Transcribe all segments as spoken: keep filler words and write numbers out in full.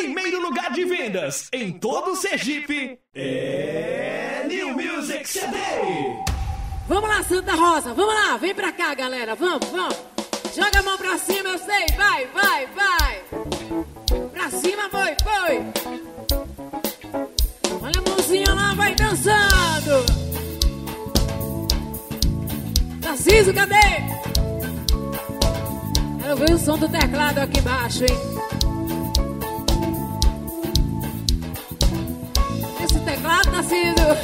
primeiro lugar de vendas em todo o Sergipe é New Music C D. Vamos lá, Santa Rosa, vamos lá, vem pra cá, galera, vamos, vamos. Joga a mão pra cima, eu sei, vai, vai, vai. Pra cima, foi, foi. Olha a mãozinha lá, vai dançando. Narciso, cadê? Quero ver o som do teclado aqui embaixo, hein? Esse teclado, Narciso.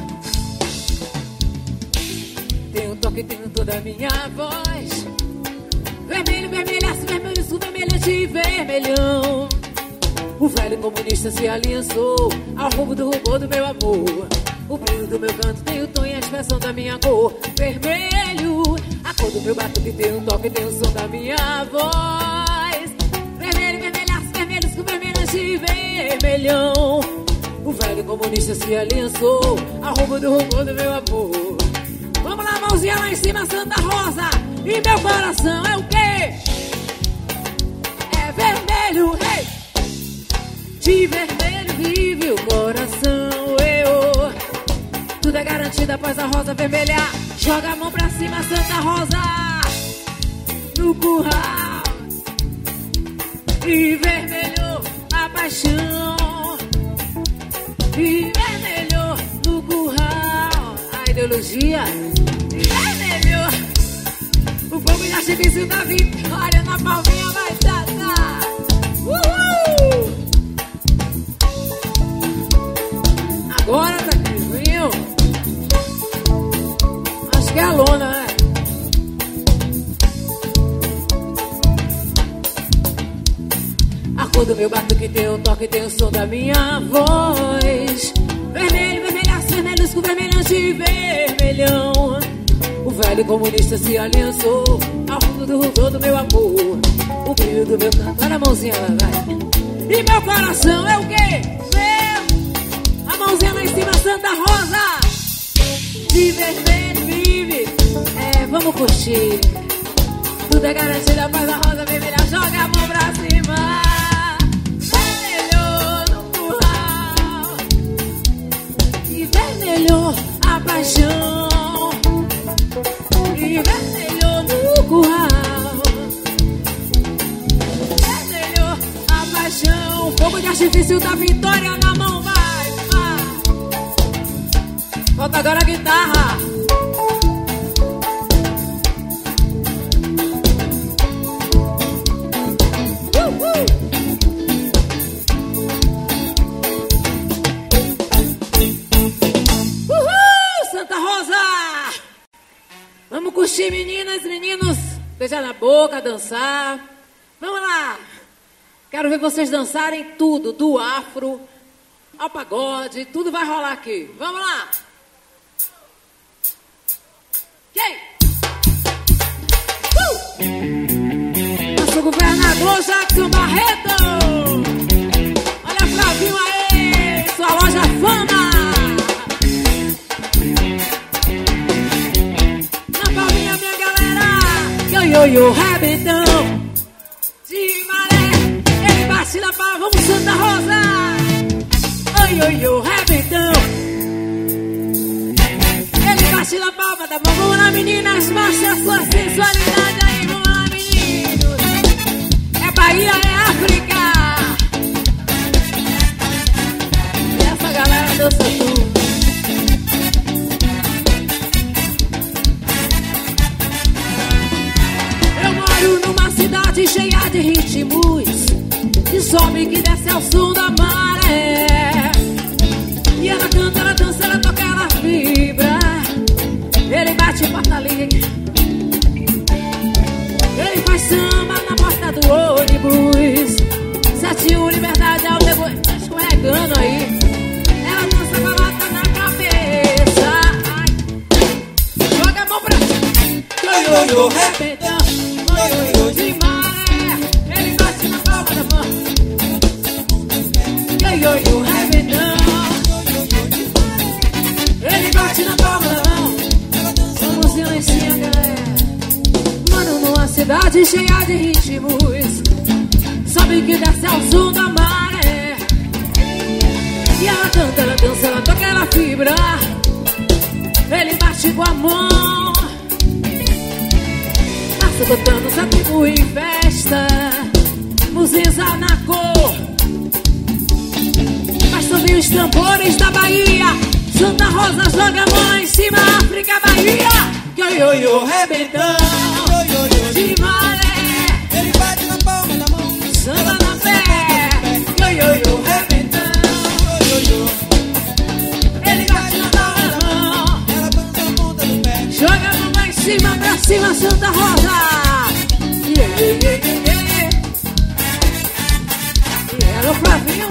Tem um toque, tem toda a minha voz. Vermelho, vermelhaço, vermelho, sul, vermelhante e vermelhão. O velho comunista se aliançou ao roubo do robô do meu amor. O brilho do meu canto tem o tom e a expressão da minha cor. Vermelho, a cor do meu batuque tem um toque, tem o som da minha voz. Vermelho, vermelhaço, vermelho, sul, vermelhante e vermelhão. O velho comunista se aliançou ao roubo do robô do meu amor. Vamos lá, mãozinha lá em cima, Santa Rosa. E meu coração é o quê? É vermelho, hey! De vermelho vive o coração, eu. Tudo é garantido após a rosa vermelhar. Joga a mão pra cima, Santa Rosa. No curral. E vermelho a paixão. E vermelho no curral. A ideologia. E vermelho o fogo e artifício da vitória. Na palminha vai dançar. Uhul! Agora tá aqui, viu? Acho que é a lona, né? A cor do meu batuque tem o toque, tem o som da minha voz. Vermelho, vermelhaço, vermelho, escuro, vermelhante e vermelhão. O velho comunista se aliançou ao fundo do rubro do meu amor. O brilho do meu canto, olha a mãozinha lá, vai. E meu coração é o quê? Meu, a mãozinha lá em cima, Santa Rosa. De vermelho vive, é, vamos curtir. Tudo é garantido, após a rosa vermelha, joga a mão pra cima. Vermelho no curral. E vermelho a paixão. E vermelho no curral. Vermelho a paixão. Fogo de artifício da vitória na mão, vai, vai. Falta agora a guitarra. Uhul. Uhul, Santa Rosa. Vamos curtir, meninas, meninos. Beijar na boca, dançar. Vamos lá. Quero ver vocês dançarem tudo, do afro ao pagode. Tudo vai rolar aqui. Vamos lá. Quem? Uh! Nosso governador Jackson Barreto. Olha Flavinho aí, sua loja Fama. Yo, yo, rabetão de maré, ele bate na pau, vamos Santa Rosa. Oi, oi, oi, rabetão, ele bate na palma da mão. Vamos lá, meninas, mostre a sua sensualidade aí. Vamos lá, meninos. É Bahia, é África. E essa galera dança tudo. Numa cidade cheia de ritmos, que sobe, que desce ao som da maré. E ela canta, ela dança, ela toca, ela vibra. Ele bate porta liga, ele faz samba na porta do ônibus. Sete um, liberdade ao nego, tá escorregando aí. Ela dança, coloca na cabeça. Ai. Joga a mão pra cima. Yo, yo, yo, repetão. De maré, ele bate na palma da mão. Yo, yo, yo, rabetão. Ele bate na palma da mão. Vamos silenciar, galera. Mano, numa cidade cheia de ritmos, sobe que desce ao som da maré. fibra. Ele bate com a mão, passa botando saco em festa, muziza na cor. Basta ouvir os tambores da Bahia. Santa Rosa joga a mão em cima, África, Bahia. Yo, yo, yo, rebentão de maré. Ele bate na palma da mão, samba na pé. Yo, yo, yo, rebentão. yo, yo, yo. Ele bate na palma da mão, Ela dança na ponta do pé. joga a mão lá em cima, pra cima, Santa Rosa. Yeah, yeah, yeah, yeah. E ela, Flavinho.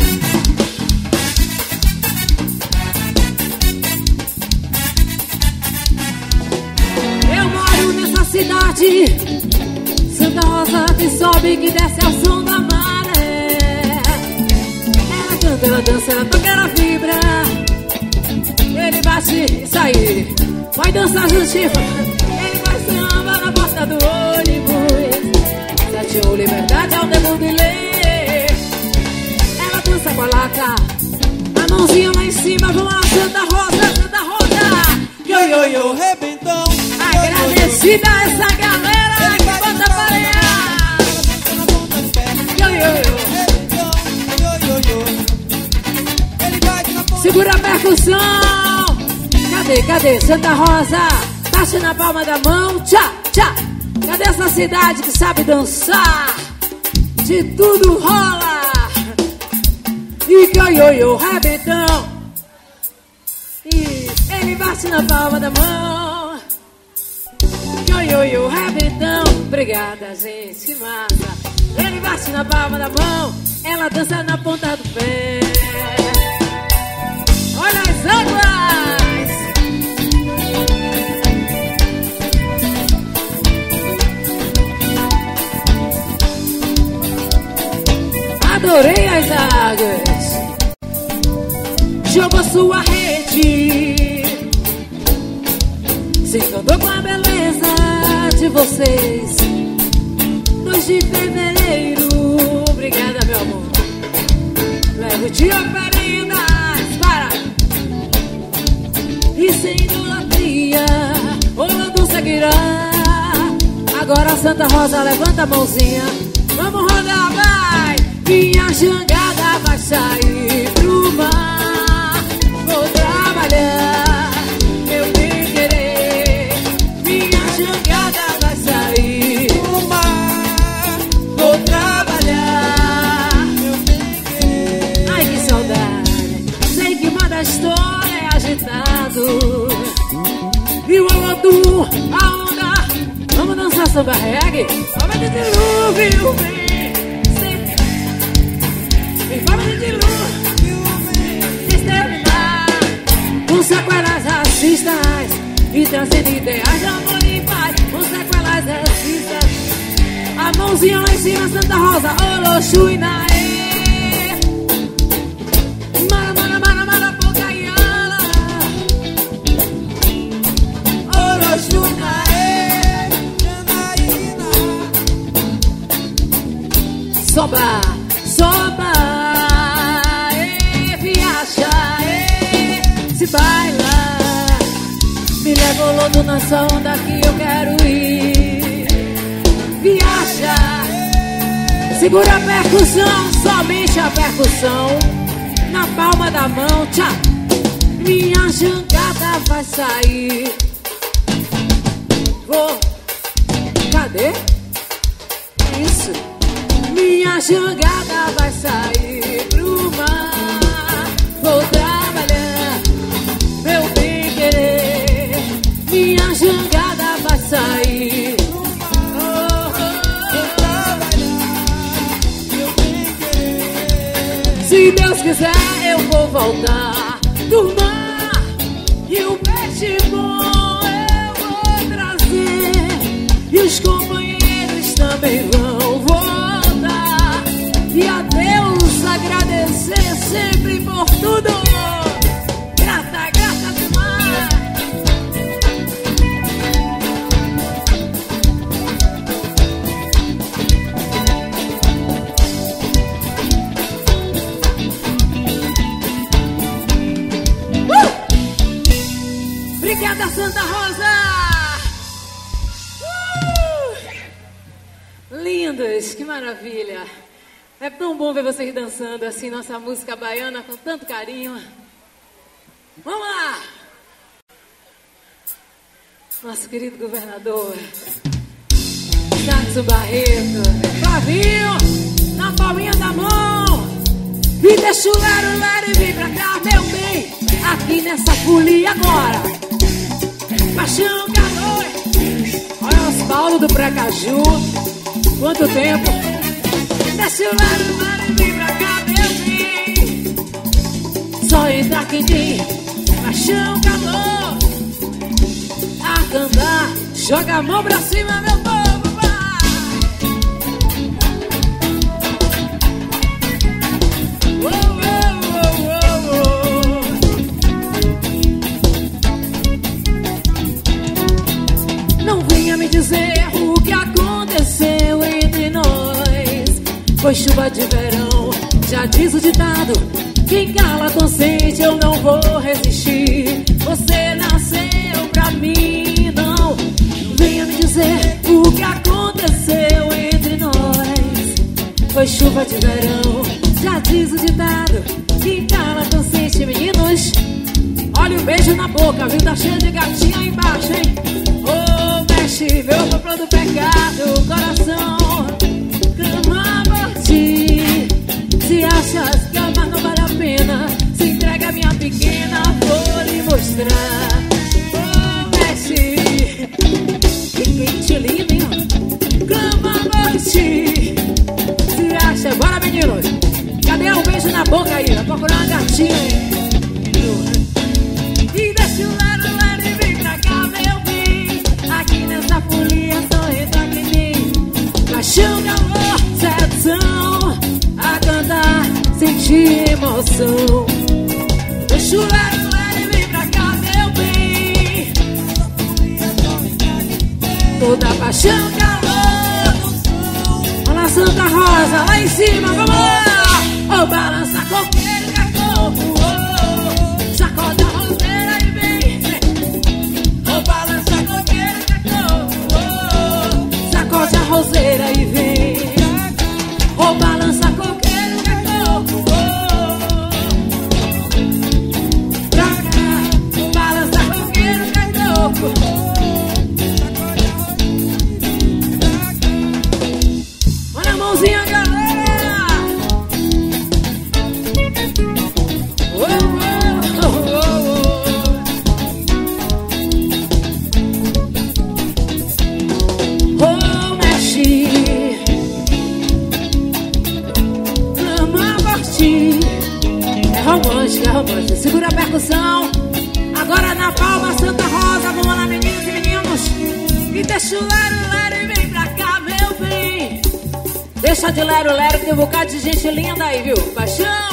Eu moro nessa cidade, Santa Rosa, que sobe, que desce ao som da maré. Ela canta, ela dança, ela toca, ela vibra. Ele bate, isso aí. Vai dançar juntinho. Ele vai samba na porta do ônibus. Sete ou liberdade ao tempo de ler. Ela dança com a lata, a mãozinha lá em cima. Vamos lá, Santa Rosa, Santa Rosa. Yo, yo, yo, Rebentão. agradecida a essa galera que bota pra arear. Ela dança na ponta do pé. Yo, yo, yo. Rebentão. Yo, yo, yo. Ele bate na ponta. Segura a percussão. Cadê, cadê? Santa Rosa, bate na palma da mão. Tchá, tchá. Cadê essa cidade que sabe dançar? De tudo rola. E yo, yo, yo, rebentão. E ele bate na palma da mão. Yo, yo, yo, rebentão. Obrigada, gente, que massa. Ele bate na palma da mão, ela dança na ponta do pé. Olha as águas. Adorei as águas. Jogou sua rede, se encantou com a beleza de vocês. dois de fevereiro, obrigada, meu amor. Levo-te oferendas para e sem idolatria o mundo seguirá. Agora Santa Rosa, levanta a mãozinha. Vamos rodar, vai. Minha jangada vai sair pro mar. Vou trabalhar, meu bem querer. Minha jangada vai sair pro mar. Vou trabalhar, meu bem querer. ai que saudade. Sei que manda história é agitado. E o Olodum, a onda. Vamos dançar samba reggae. Forma de dilúvio, vem. Em forma de dilúvio, exterminar com sequelas racistas e transcende ideias de amor e paz. Com sequelas racistas. A mãozinha lá em cima, Santa Rosa, Oloxu e Naê. Mara, mara, mara, mara, Pocaiana. Oloxu e Naê. Janaína. Soba, soba, e viaja, e se baila. Me leva ao lodo nessa onda que eu quero ir. Viaja, segura a percussão, somente a percussão. Na palma da mão, tchá. Minha jangada vai sair. Vou, cadê? Isso. Minha jangada vai sair pro mar. Vou trabalhar, meu bem querer. Minha jangada vai sair pro mar. Oh, oh, oh. Se Deus quiser eu vou voltar do mar. E o peixe bom eu vou trazer. E os companheiros também vão voltar. E a Deus agradecer sempre por tudo. Grata, grata demais. Uh! Santa Rosa. Uh! Lindos, que maravilha. É tão bom ver vocês dançando assim nossa música baiana com tanto carinho. Vamos lá! Nosso querido governador Jackson Barreto, Flavinho, na palminha da mão. E deixa o lero, lero e vem pra cá, meu bem. Aqui nessa folia agora. Paixão, calor. Olha os Paulo do Precaju. Quanto tempo. Deixa o lero, lero e vem pra cá, meu bem. Só entra quem tem paixão, calor. A cantar, joga a mão pra cima, meu povo. Não venha me dizer o que aconteceu entre nós. Foi chuva de verão, já diz o ditado. Quem cala consente, eu não vou resistir. Você nasceu pra mim, não. Venha me dizer o que aconteceu entre nós. Foi chuva de verão, já diz o ditado. Quem cala consente, meninos. Olha o beijo na boca, viu? Tá cheio de gatinha aí embaixo, hein? Oh, mexe, meu papo do pecado, coração. Clama por ti. Se achas que amar não vale a pena, se entrega a minha pequena, vou lhe mostrar. Oh, mexe. Que quente lindo, hein? Clama por ti. Se acha, bora meninos. Cadê o beijo na boca aí? Vai procurar uma gatinha aí. E deixa o lero, lero e vem pra cá, meu bem. Aqui nessa folia só entra quem tem paixão, calor, sedução. A cantar, sentir emoção. Deixa o lero, lero e vem pra cá, meu bem. Toda paixão, calor. Olha a Santa Rosa lá em cima, vamos lá. Oh, balança coqueiro, cacofo, oh. Sacode a roseira e vem. Oh, balança coqueiro, cacofo, oh. Sacode a roseira e vem. Oh, balança coqueiro, cacofo, oh. Pra cá, oh, balança coqueiro, cacofo. Olha a mãozinha, galera. Romântica, romântica. Segura a percussão. Agora na palma, Santa Rosa. Vamos lá, meninos e meninos. E deixa o lero, lero e vem pra cá, meu bem. Deixa de lero, lero, que tem um bocado de gente linda aí, viu? Paixão.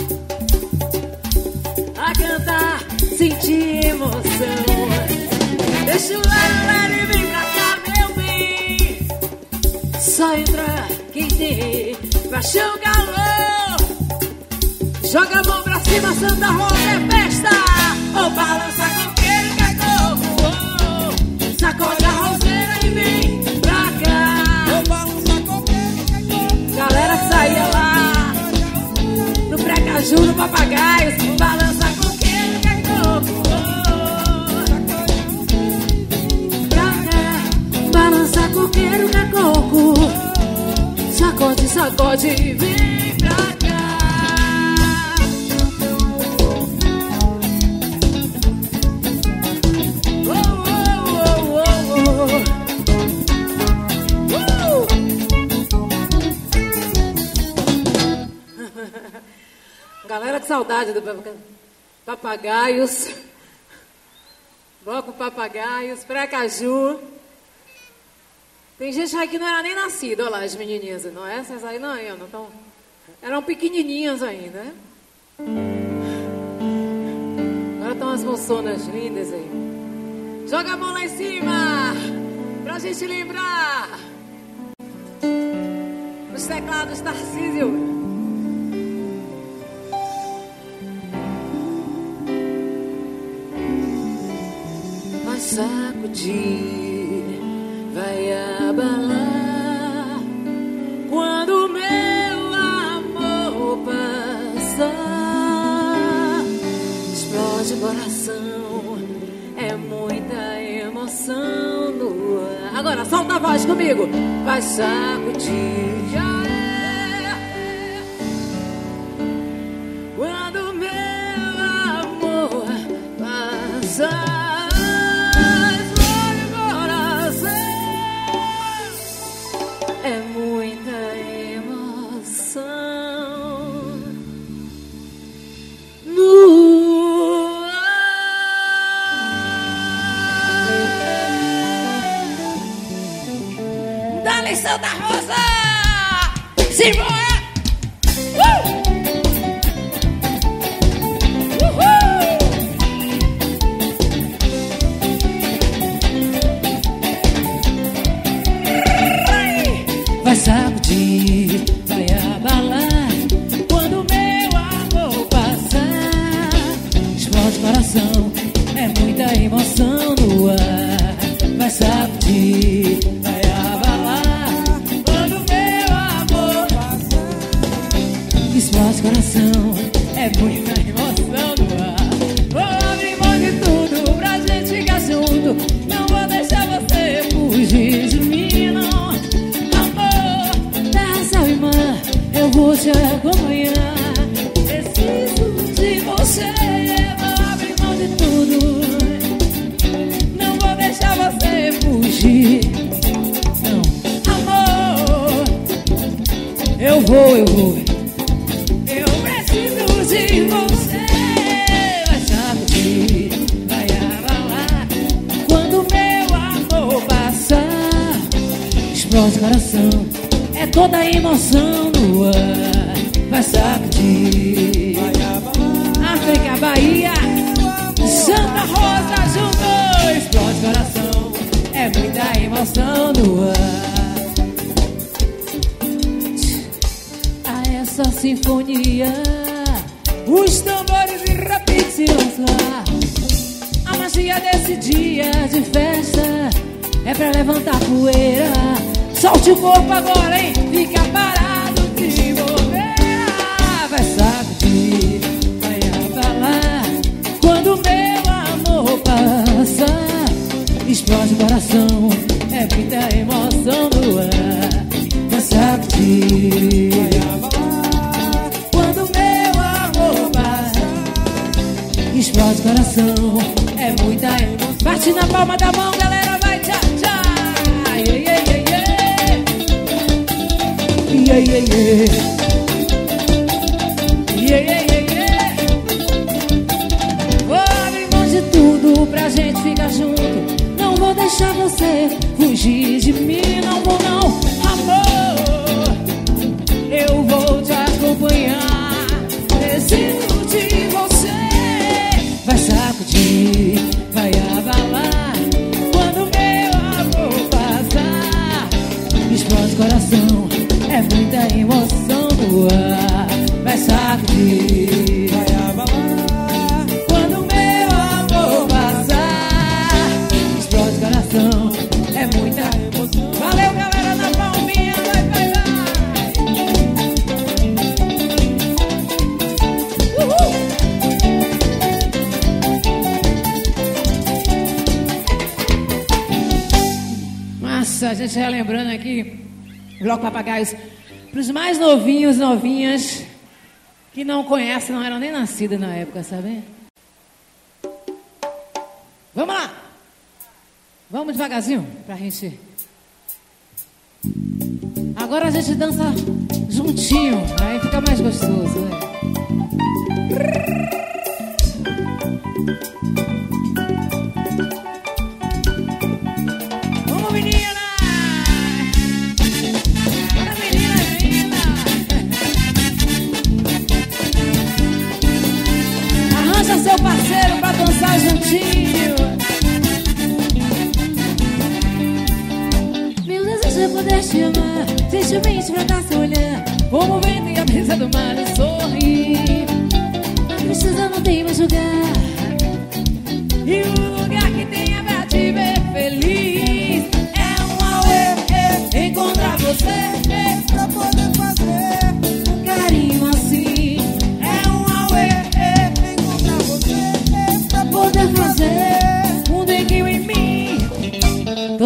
A cantar, sentir emoção. Deixa o lero, lero e vem pra cá, meu bem. Só entra quem tem paixão, calor. Joga a mão pra cima, Santa Rosa é festa. Oh, balança coqueiro, cacofo, oh. Sacode a roseira e vem pra cá. Oh, balança coqueiro, cacofo. Galera que saía lá no Precaju, no Papagaio. Balança coqueiro, cacofo, oh. Pra cá. Balança coqueiro, cacofo. Sacode, sacode e vem pra cá. Galera de saudade do Papagaios. Bloco Papagaios, Precaju. Tem gente aí que não era nem nascida, olha lá as menininhas. Não é? Essas aí não, não tão... Eram pequenininhas ainda, né? Agora estão as moçonas lindas aí. Joga a mão lá em cima pra gente lembrar. Os teclados Tarcísio. sacudir, vai abalar quando meu amor passar. Explode o coração, é muita emoção no ar. Agora solta a voz comigo, vai sacudir. Quando meu amor passar. Santa Rosa, Simboé, uh! Uhul! Vai sacudir, vai abalar quando meu amor passar. Explode o coração, é muita emoção no ar. Vai sacudir, vai explode coração, é muita emoção no ar. Vou abrir mão de tudo pra gente ficar junto. Não vou deixar você fugir de mim, não. Amor, terra, céu e mar, eu vou te acompanhar. Preciso de você. Vou abrir mão de tudo. Não vou deixar você fugir, não. Amor, eu vou, eu vou. De você vai sacudir, vai abalar quando meu amor passar. Explode o coração, é toda a emoção no ar. Vai sacudir, vai abalar. África, Bahia, Santa Rosa juntos. Explode o coração, é muita emoção no ar. A essa sinfonia os tambores e rapidinho se lançar. A magia desse dia de festa é pra levantar poeira. Solte o corpo agora, hein? Fica parado de bobeira. Vai sacudir, vai abalar quando meu amor passar. Explode o coração, é muita emoção no ar. Vai sacudir, vai abalar explode o coração, é muita emoção. Bate na palma da mão, galera, vai tchá, tchá. Yeah, yeah, yeah, yeah. Yeah, yeah, yeah. Yeah, yeah, yeah, yeah. Vou abrir mão de tudo pra gente ficar junto. Não vou deixar você fugir de mim, não vou não. Amor, eu vou te acompanhar. Preciso de você. Vai sacudir, vai abalar quando meu amor passar. Explode o coração, é muita emoção no ar. Vai sacudir, vai abalar quando meu amor passar. Explode o coração, é muita emoção. Valeu, galera, na palminha, vai, vai, vai. Uhul! A gente relembrando aqui, Bloco Papagaios, para os mais novinhos, novinhas, que não conhecem, não eram nem nascidas na época, sabe? Vamos lá! Vamos devagarzinho, pra gente... Agora a gente dança juntinho, aí fica mais gostoso, né? Vamos, menina! Seu parceiro pra dançar juntinho. Meu desejo é poder te amar, gentilmente pra dar seu olhar, como o vento e a brisa do mar e sorrir. Não precisa, não tem mais lugar, e o lugar que tenha pra te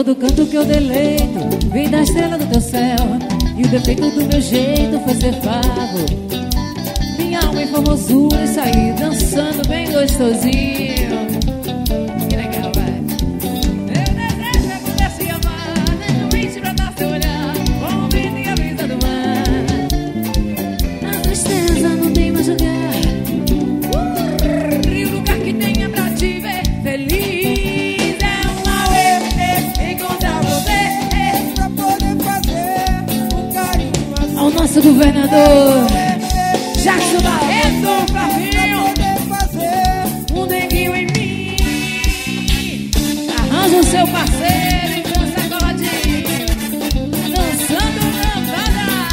Todo canto que eu deleito vem da estrela do teu céu, e o defeito do meu jeito foi ser favo. Minha alma em formosura e saí dançando bem gostosinho. Que legal, vai. Meu desejo é poder se amar, lentamente pra dar seu olhar, como o vento e a brisa do mar. A tristeza não tem mais lugar, uh, e o lugar que tenha pra te ver feliz é uma vez encontrar você, pra poder fazer um carinho assim. ao nosso governador Jackson Barreto, Flavinho, um neguinho em mim. Arranja o seu parceiro e dança coladinho, dançando lambada.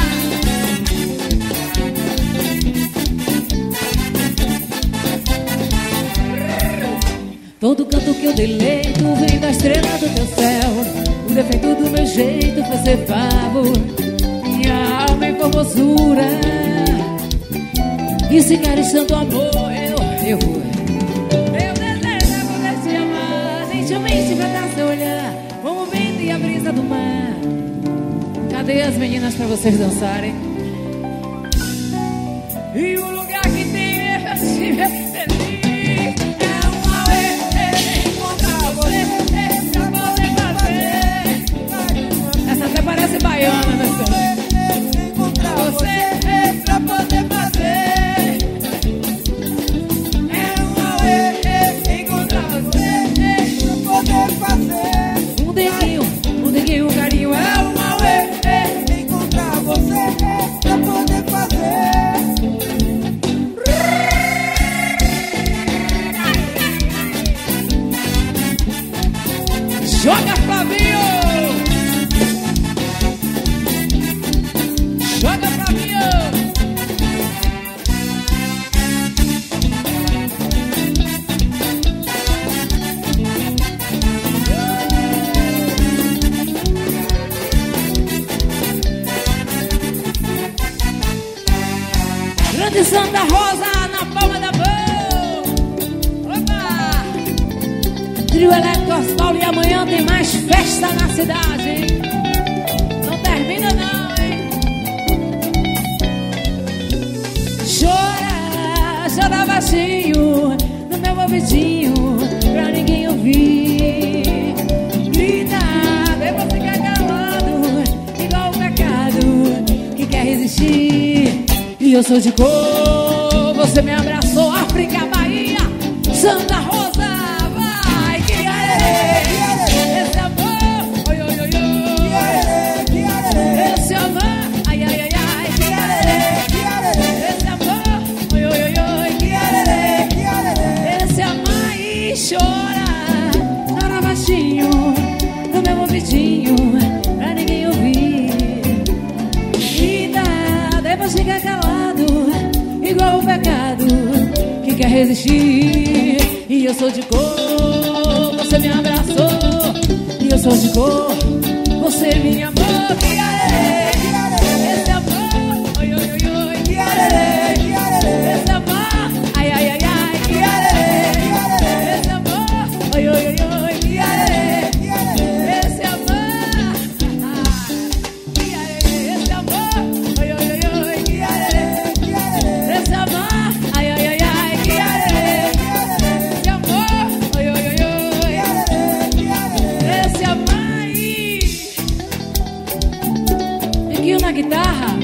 Todo canto que eu deleito vem da estrela do teu céu, o defeito do meu jeito foi ser favo. Minha alma em formosura, e se queres tanto amor, eu, eu vou. Meu desejo é poder te amar, gentilmente pra dar seu olhar, como o vento e a brisa do mar. Cadê as meninas pra vocês dançarem? E o lugar que tem é assim, é feliz. É uma vez encontrar você, pra poder fazer. Essa até parece baiana, né, senhor? Encontrar você, pra poder fazer. Um neguinho, um neguinho, um carinho é uma vez encontrar você pra poder fazer. Joga, Flavinho! Joga, Flavinho! Grande Santa Rosa na palma da mão. Opa! Trio Elétrico Asfalto, e amanhã tem mais festa na cidade, hein? Não termina não, hein? Chora, chora baixinho no meu ouvidinho, pra ninguém ouvir. Grita, depois fica calado, igual o pecado que quer resistir. E eu sou de cor, você me abraçou, África, Bahia, Santa Rosa, vai, que arerê, esse amor, oi, oi, oi, oi, esse amor, ai, ai, ai, ai, que arerê, esse amor, oi, oi, oi, oi, que arerê, esse amor e chora, chora baixinho, no meu ouvidinho, pra ninguém ouvir. Grita, depois fica calado, igual o pecado que quer resistir. E eu sou de cor, você me abraçou. E eu sou de cor, você me amou. Que arerê, esse amor, oi, oi, oi, oi. Que arerê, esse amor, ai, ai, ai, ai. Que arerê, esse amor, oi, oi, oi, oi. Que arerê, esse amor, que arerê, esse amor, oi, oi, oi, oi. Que arerê, esse amor, ai, ai, ai, ai. Que arerê, esse amor, oi, oi, oi, oi. Esse amor aí. Neguinho na guitarra.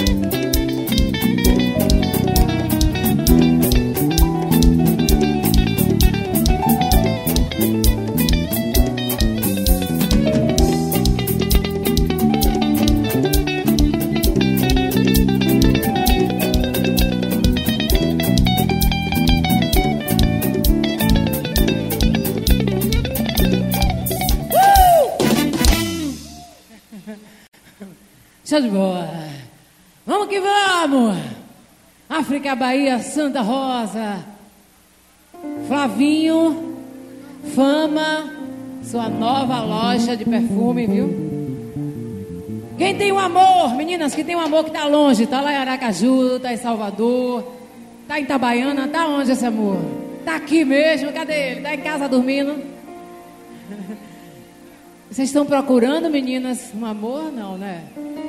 Show de bola. Vamos que vamos. África, Bahia, Santa Rosa, Flavinho, Fama, sua nova loja de perfume, viu? Quem tem um amor, meninas, que tem um amor que tá longe, tá lá em Aracaju, tá em Salvador, tá em Itabaiana, tá onde esse amor? Tá aqui mesmo, cadê ele? Tá em casa dormindo? Vocês estão procurando, meninas, um amor? Não, né?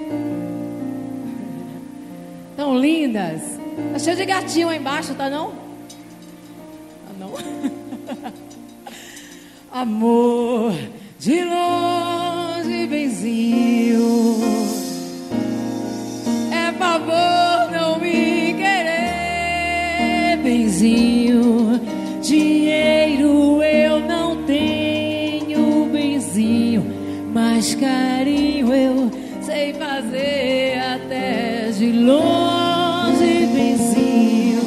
Tão lindas. Tá cheio de gatinho aí embaixo, tá não? Ah, não? Amor, de longe, benzinho. É favor não me querer, benzinho. Dinheiro eu não tenho, benzinho, mas carinho eu sei fazer até de longe, benzinho.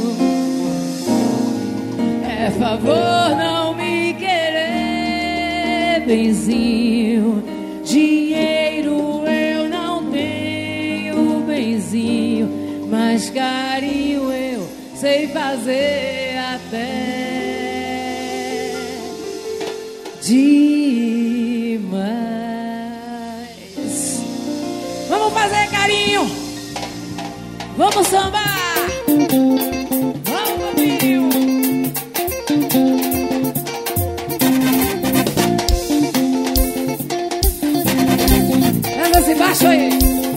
É favor não me querer, benzinho. Dinheiro eu não tenho, benzinho, mas carinho eu sei fazer até demais. Vamos fazer carinho. Vamos sambar. Vamos, Fabinho. Pega esse baixo aí.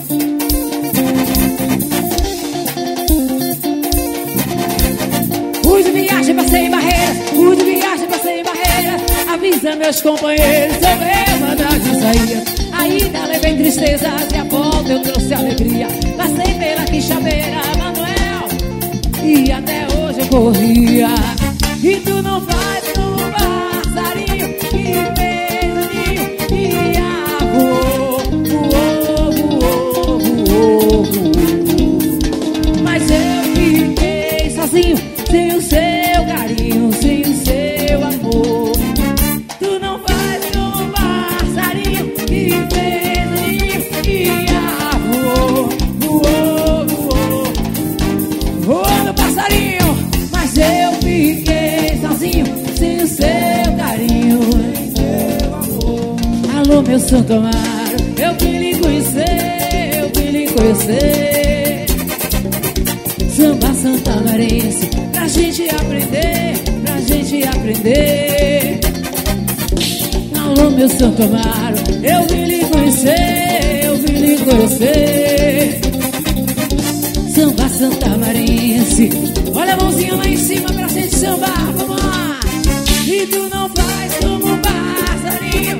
Fui de viagem, passei em barreiras. Fui de viagem, passei em barreiras. Avisa meus companheiros, eu lembro de sair. Ainda levei tristezas e a volta eu trouxe alegria. Passei pela quixabeira, Manuel, e até hoje eu corria. E tu não faz como um passarinho que fez o ninho e a voou, voou, voou, voou, voou. Mas eu fiquei sozinho, sem o seu carinho, sem o seu amor. Tu não faz como um passarinho que fez o ninho e a voou, voou, voou, voou no passarinho. Mas eu fiquei sozinho, sem o seu carinho, sem seu amor. Alô, meu Santo Amaro, eu vim lhe conhecer, eu vim lhe conhecer. Samba santamarense, pra gente aprender, pra gente aprender. Alô, meu Santo Amaro, eu vim lhe conhecer, eu vim lhe conhecer. Samba santamarense, olha a mãozinha lá em cima pra gente sambar, vamos lá. E tu não faz como um passarinho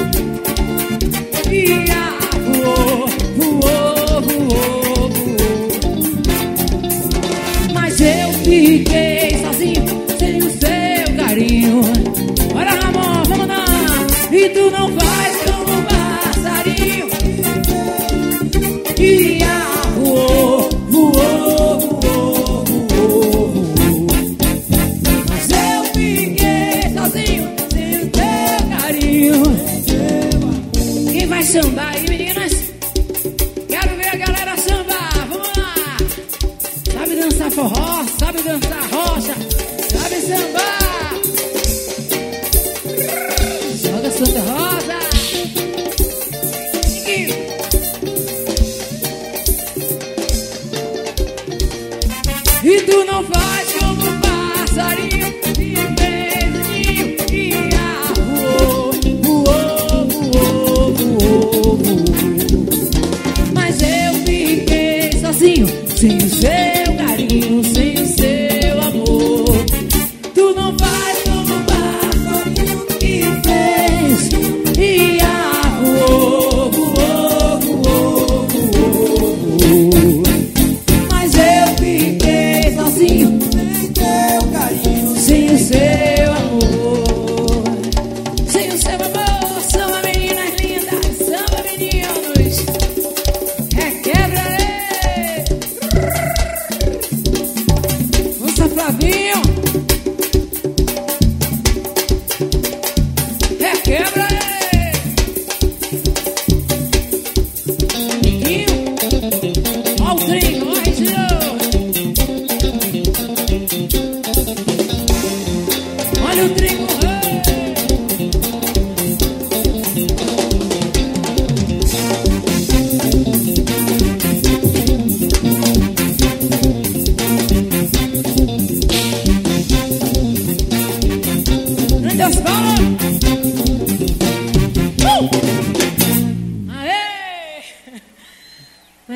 e a voou, voou, voou, voou. Mas eu fiquei sozinho, sem o seu carinho. Bora, Ramon, vamos lá. E tu não faz como um passarinho e a voou, voou, voou, voou, voou. Mas eu fiquei sozinho, sem o teu carinho. Quem vai sambar aí, meninas? Quero ver a galera sambar, vamos lá. Sabe dançar forró, sabe dançar rocha, sabe sambar. Joga Santa Rosa. Chiquinho. E tu não faz como um passarinho que fez o ninho e a voou, voou, voou, voou, voou. Mas eu fiquei sozinho, sem o seu carinho, sem o seu amor. Tu não faz como um passarinho que fez e a voou, voou, voou, voou, voou. Mas eu fiquei sozinho, sem teu carinho, sem o seu amor, sem o seu amor. Samba, meninas lindas, samba, meninos, requebra aí. Moça Flavinho, requebra aí. Niquinho, ó o trem, ó, Reginaldo. Olha o trem correr.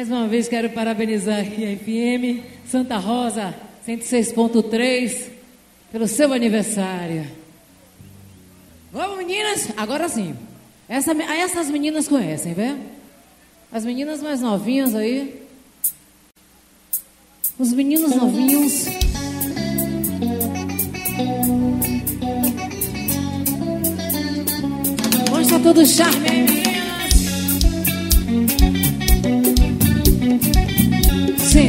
Mais uma vez quero parabenizar aqui a F M Santa Rosa cento e seis ponto três pelo seu aniversário. Vamos, meninas? Agora sim. Essa, essas meninas conhecem, vê? As meninas mais novinhas aí. Os meninos novinhos. Mostra todo o charme, hein, meninas? Sim.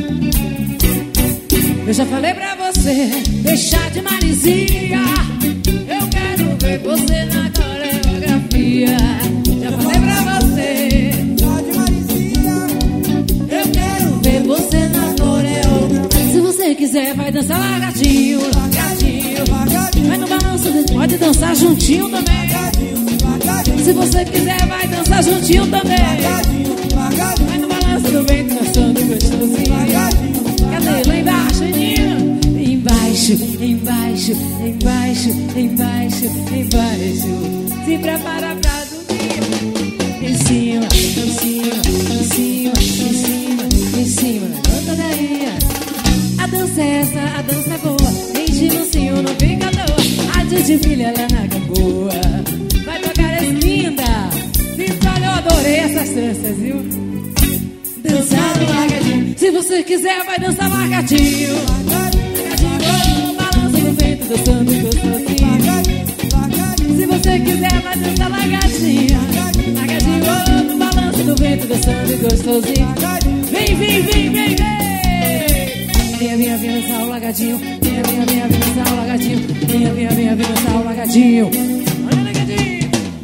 Eu já falei pra você deixar de marisia. Eu quero ver você na coreografia. Já falei pra você deixar de marisia. Eu quero ver você na coreografia. Se você quiser, vai dançar lagartinho, lagartinho, lagartinho. Vai no balanço, pode dançar juntinho também. Se você quiser, vai dançar juntinho também. Vai no balanço do vento, dançando gostosinho. Cadê? Lá embaixo, menino. Embaixo, embaixo, embaixo, embaixo, embaixo. Se prepara pra dormir. Em cima, em cima, em cima, em cima, em cima. Canta daí. A dança é essa, a dança é boa. Vem de mansinho, não fica à toa. A Didi filha lá na Gamboa. Vai tocar as linda. Olha, eu adorei essas danças, viu? Dançar no lagartinho. Se você quiser, vai dançar lagartinho. Lagartinho, balança no vento, dançando gostosinho. Se você quiser, vai dançar lagartinho. Lagartinho, balança no vento, dançando gostosinho. Vem, vem, vem, vem, vem. Venha, venha, venha dançar o lagartinho. Venha, venha, venha dançar o lagartinho. Venha, venha, venha dançar o lagartinho. Olha o lagartinho.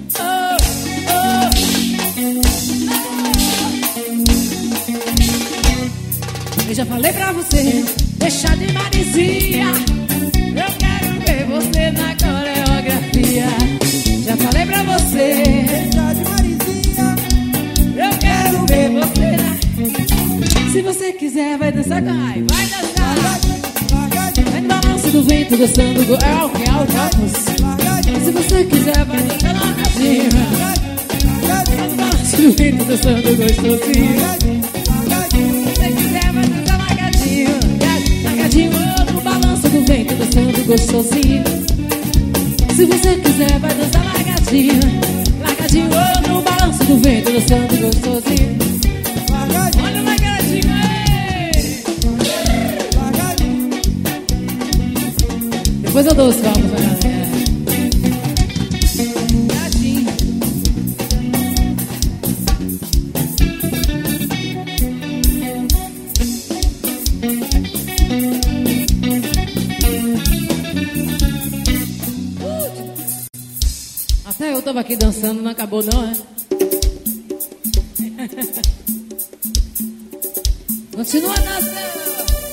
Eu já falei pra você deixar de marisia. Eu quero ver você na coreografia. Já falei pra você deixar de marisia. Eu quero ver você na... Se você quiser, vai dançar com ai, vai dançar. Vai no balanço do vento, dançando go... É o que é o Jocos. Se você quiser, vai dançar na casinha. Vai no balanço do vento, dançando gostosinho. Lagartinho, no balanço do vento, dançando gostosinho. Se você quiser, vai dançar lagartinho. Lagartinho, no balanço do vento, dançando gostosinho. Olha o lagartinho aí. Depois eu dou os palmas pra galera. Lagartinho. Até eu tava aqui dançando, não acabou não, é? Continua dançando.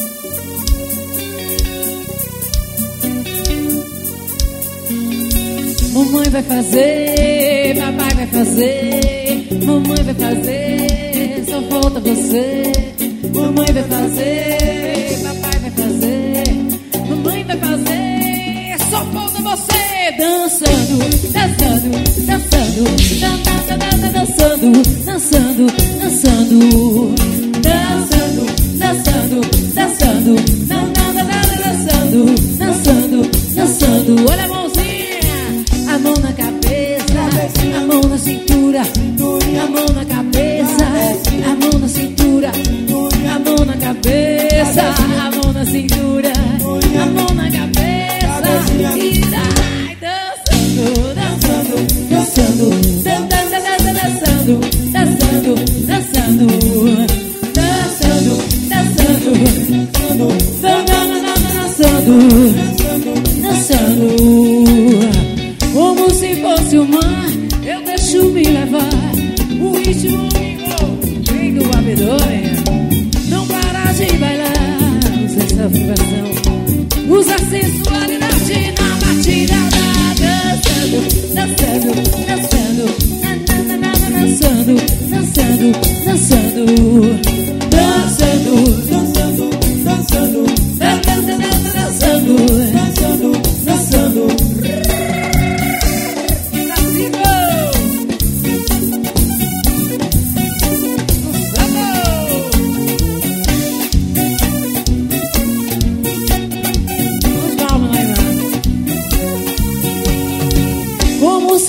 Mamãe vai fazer, papai vai fazer. Mamãe vai fazer, só falta você. Mamãe vai fazer, papai vai fazer. Mamãe vai fazer, só falta você. Dançando, dançando, dançando, dançando, dançando, dançando, dançando, dançando, dançando, dançando, dançando, dançando, dançando. Olha a mãozinha, a mão na cabeça, a mão na cintura, a mão na cabeça, a mão na cintura, a mão na cabeça, a mão na cintura, a mão na cabeça e vai dançando, dançando, dançando, dançando, dançando, dançando, dançando, dançando, dançando, dançando. Como se fosse o mar, eu deixo me levar. O ritmo vem do abdômen. Não para de bailar, usa essa vibração, usa a sensualidade na batida da dançando, dançando, dançando, dançando, dançando, dançando, dançando, dançando, dançando, dançando, dançando, dançando. Brasil!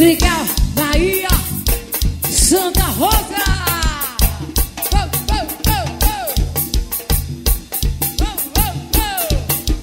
Trigal, Bahia, Santa Rosa. Oh, oh, oh, oh. Oh, oh, oh.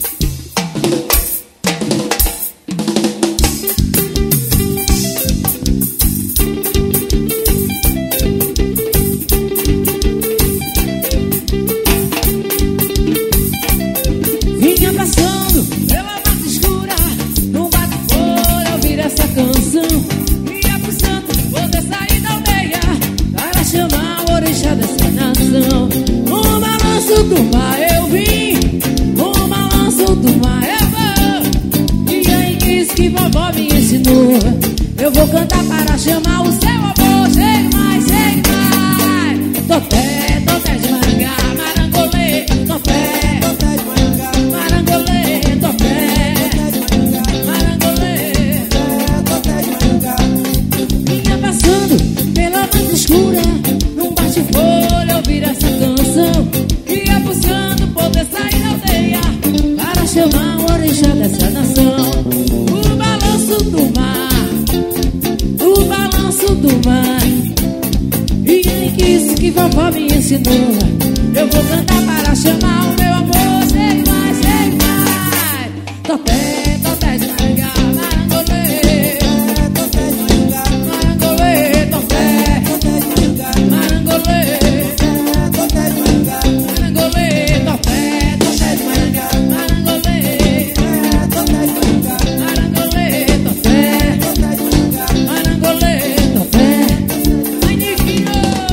Vinha passando pela mata escura, num bate-folha ouvir essa canção. Ia pro santo poder sair da aldeia para chamar o orixá dessa nação. No balanço do mar eu vim, no balanço do mar eu vou. E aí quis que vovó me ensinou. Eu vou cantar para chamar o seu amor. Chegue mais, chegue mais. Topé, topé de Marangá, Marangolê, topé, Topé de Marangá, Marangolê, topé, Marangolê. Topé de Marangá, Vinha passando pela mata escura, num bate-folha ouvir essa canção. Ia buscando poder sair da aldeia para chamar o orixá dessa nação. O balanço do mar, o balanço do mar. E ele quis que vovó me ensinou. Eu vou cantar para chamar o meu amor. Sei mais, sei mais. Topé, topé de Marangá, Marangolê, Topé de Marangá, Marangolê, topé, Topé de Marangá, Marangolê, Topé de Marangá, Marangolê, topé, topé de Marangá, Marangolê, Topé de Marangá, Marangolê, topé, Topé de Marangá, Marangolê, topé. Ai, Niquinho!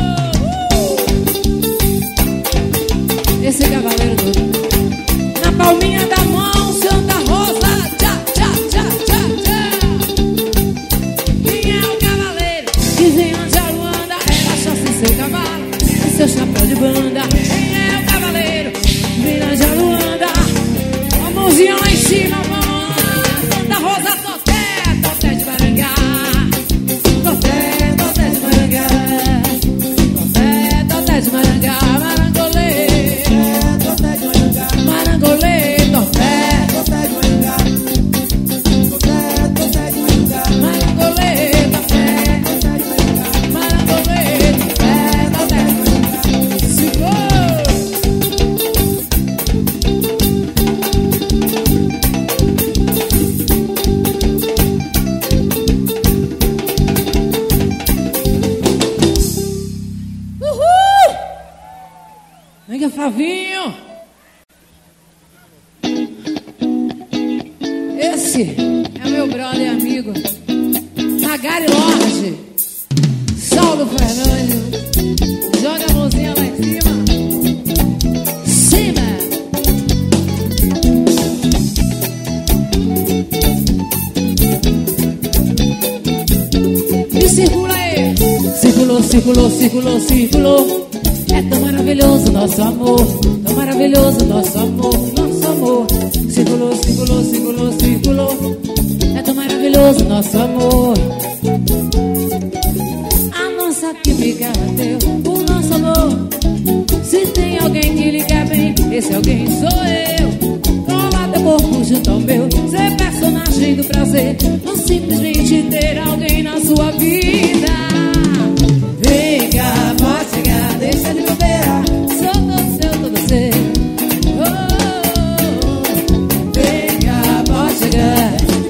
Uh! Esse cavaleiro todo na palminha da mão, Santa Rosa. Tchá, tchá, tchá, tchá, tchá. Quem é o cavaleiro que vem onde a Luanda? Ela só sem seu cavalo e seu chapéu de banda. Quem é o cavaleiro que vem onde a Luanda? A mãozinha lá em cima, mão. Santa Rosa, topé, topé de Marangá. Topé, topé de Marangá. Topé, topé de Marangá. Marangolê, Topé de Marangá, Marangolê, topé. Topé de Marangá, Topé, Topé de Marangá, Marangolê, topé. Topé de Marangá, Marangolê, topé, topé. Segura! Uhul! Venga, Flavinho! Esse é meu brother e amigo Magari Lorde, Saulo Fernandes. Joga a mãozinha lá em cima. Cima! E circula aí. Circulou, circulou, circulou, circulou. É tão maravilhoso nosso amor, tão maravilhoso nosso amor, nosso amor. Circulou, circulou, circulou, circulou. É tão maravilhoso nosso amor. A nossa química bateu, o nosso amor. Se tem alguém que lhe quer bem, esse alguém sou eu. Cola teu corpo junto ao meu, ser personagem do prazer. Não simplesmente ter alguém na sua vida. Vem cá, pode chegar, deixa de bobeira. Sou todo seu, todo seu. Oh, vem cá, pode chegar.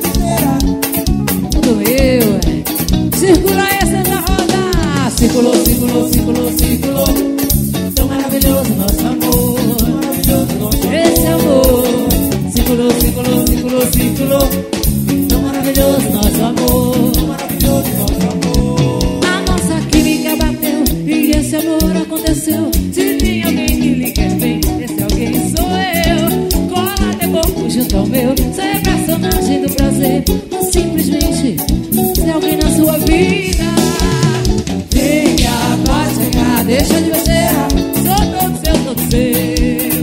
Tudo meu. Circula aí, Santa Rosa. Circulou, circulou, circulou, circulou. Tão maravilhoso nosso amor. Esse amor. Circulou, circulou, circulou, circulou. Tão maravilhoso nosso amor. Maravilhoso nosso amor. A nossa química bateu e esse amor aconteceu. Se tem alguém que lhe quer bem, esse alguém sou eu. Cola teu corpo junto ao meu, ser personagem do prazer. Não simplesmente ser alguém na sua vida. Vem cá, pode chegar, deixa de besteira. Sou todo seu, todo seu.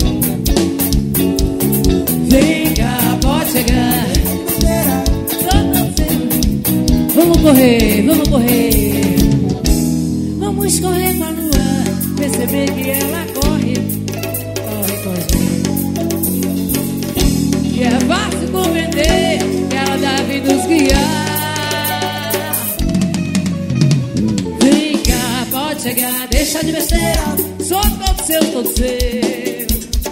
Vem cá, pode chegar. Sou todo seu. Vamos correr, vamos correr. Vamos correr com a lua, perceber que ela corre. Corre, corre. E é fácil compreender que ela deve nos guiar. deixa de besteira. Sou todo seu, todo seu.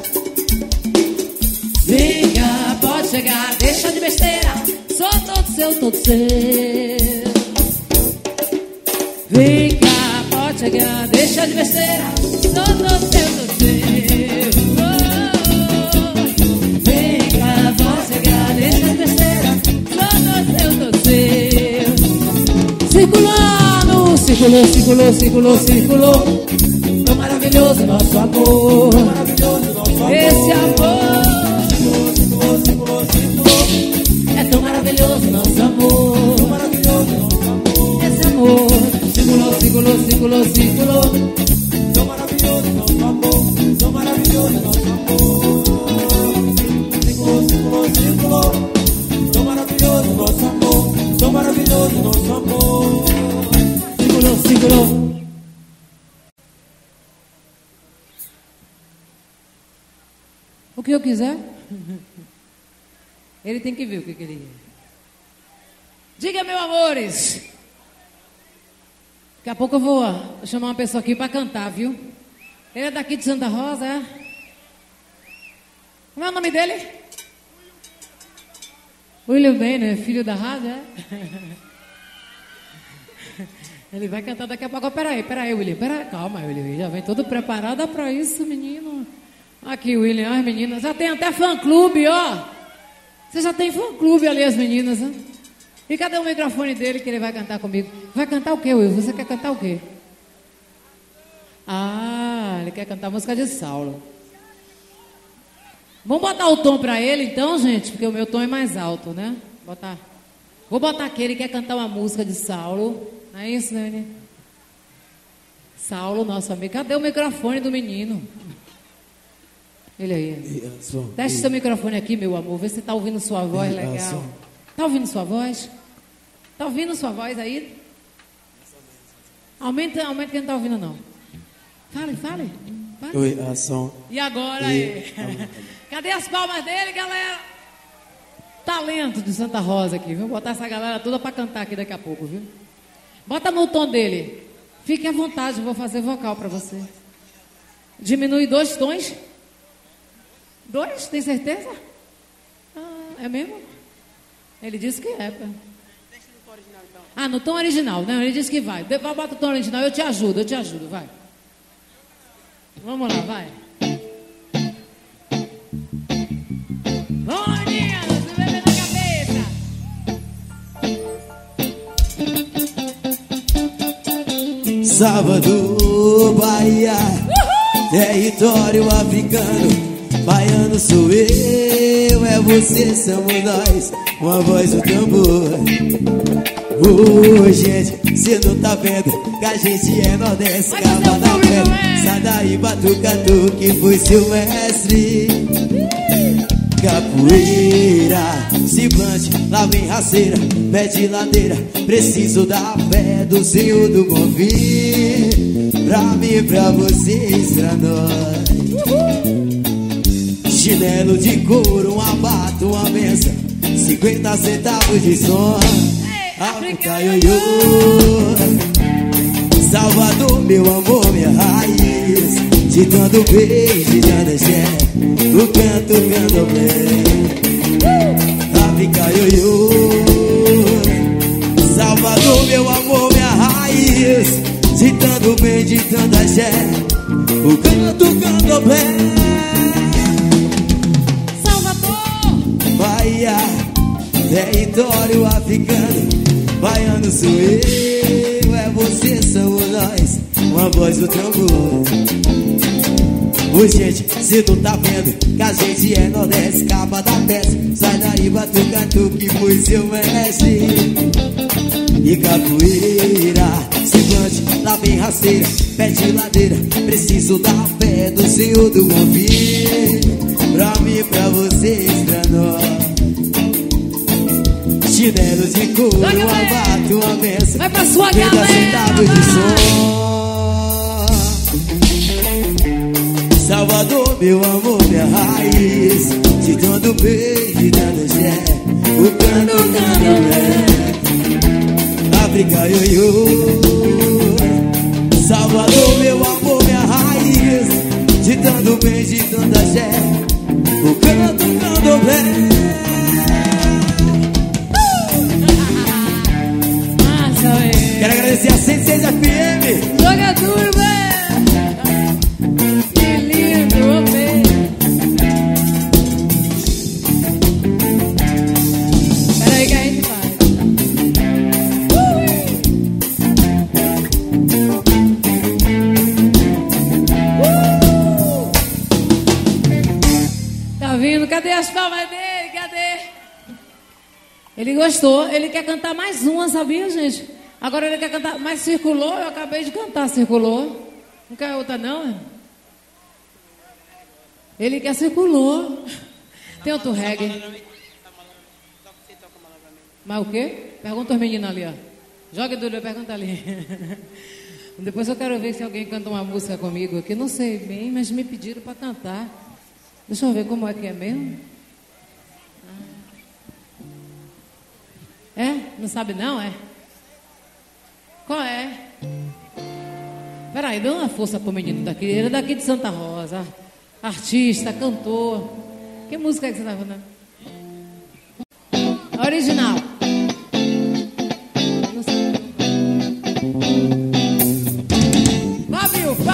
Vem cá, pode chegar, deixa de besteira. Sou todo seu, todo seu. Vem cá, pode chegar, deixa de besteira. Sou todo seu, todo seu. Oh, vem cá, pode chegar, deixa de besteira. Sou todo seu, todo seu. Circulando, circulou, circulou, circulou, circulou. Tão maravilhoso nosso amor. Tão maravilhoso nosso amor. Esse amor. Circulou, circulou, circulou. É tão maravilhoso nosso amor. Tão maravilhoso nosso amor. Esse amor. Circulou, circulou, circulou, circulou. Tão maravilhoso nosso amor. Tão maravilhoso nosso amor. Circulou, circulou, circulou. Tão maravilhoso nosso amor. Tão maravilhoso nosso amor. Circulou, circulou. O que eu quiser? Ele tem que ver o que, que ele quer. Diga, meus amores. Daqui a pouco eu vou chamar uma pessoa aqui para cantar, viu? Ele é daqui de Santa Rosa, é? Como é o nome dele? William Benner, filho da rádio, é? Ele vai cantar daqui a pouco. Peraí, peraí, William. Peraí, calma, William. Já vem todo preparado para isso, menino. Aqui, William, as meninas. Já tem até fã-clube, ó. Você já tem fã-clube ali, as meninas, né? E cadê o microfone dele que ele vai cantar comigo? Vai cantar o quê, Will? Você quer cantar o quê? Ah, ele quer cantar a música de Saulo. Vamos botar o tom pra ele, então, gente? Porque o meu tom é mais alto, né? Botar. Vou botar aqui, ele quer cantar uma música de Saulo. Não é isso, né, menino? Saulo, nosso amigo. Cadê o microfone do menino? Ele aí. Teste seu microfone aqui, meu amor. Vê se tá ouvindo sua voz legal. Tá ouvindo sua voz? Tá ouvindo sua voz aí? Aumenta, aumenta quem não tá ouvindo, não. Fale, fale. fale. Oi, ação. E agora aí? Cadê as palmas dele, galera? Talento de Santa Rosa aqui, viu? Vou botar essa galera toda pra cantar aqui daqui a pouco, viu? Bota no tom dele. Fique à vontade, vou fazer vocal pra você. Diminui dois tons. Dois, tem certeza? Ah, é mesmo? Ele disse que é. Pô. Ah, no tom original, né? Ele disse que vai. Bota o tom original, eu te ajudo, eu te ajudo, vai. Vamos lá, vai. Vamos, Aninha, se bebe na cabeça. Salvador, Bahia, uhul! Território africano. Baiano sou eu, é você, somos nós. Uma voz do tambor. Oh, gente, cê não tá vendo que a gente é nordeste, cava da pedra. Sai daí, batucatu, que foi seu mestre. Capoeira, semblante, lá vem raceira, pé de ladeira. Preciso da fé do Senhor do Bom Fim. Pra mim, pra vocês, pra nós. Chinelo de couro, uma bata, uma benção, cinquenta centavos de som. África, ioiô. Salvador, meu amor, minha raiz. Te dando beijo, te dando axé. O canto, candomblé. África, ioiô. Salvador, meu amor, minha raiz. Te dando beijo, te dando axé. O canto, candomblé. Bahia, território africano. Baiano sou eu, é você, somos nós. Uma voz do tambor. Ô gente, cê não tá vendo que a gente é nordeste, capa da peça. Sai daí, batucatu, que foi seu mestre. E capoeira, semblante, lá bem rasteira, pé de ladeira. Preciso da fé do Senhor do Bom Fim. Pra mim, pra vocês, pra nós. Chinelo de couro, uma bata, uma benção. Vai pra sua galera. Centavos de som. Salvador, meu amor, minha raiz. Te dando beijo, dando axé. O cano, candomblé. África, ioiô. Salvador, meu amor, minha raiz, de tanto bem, de tanta fé, o canto, canto bem. Quero agradecer a cento e seis F M. Joga turma! Que lindo, amei. Peraí que a gente vai. Uh! Tá vindo? Cadê as palmas dele? Cadê? Ele gostou. Ele quer cantar mais uma, sabia, gente? Agora ele quer cantar, mas circulou, eu acabei de cantar, circulou. Não quer outra não? Ele quer circulou. Tem outro reggae. Mas o quê? Pergunta os meninos ali, ó. Joga duro e pergunta ali. Depois eu quero ver se alguém canta uma música comigo aqui. Não sei bem, mas me pediram para cantar. Deixa eu ver como é que é mesmo. É? Não sabe não, é? Qual é? Peraí, dá uma força pro menino daqui. Ele é daqui de Santa Rosa. Artista, cantor. Que música é que você tá cantando? A original. Não sei. Vá, viu? Vá!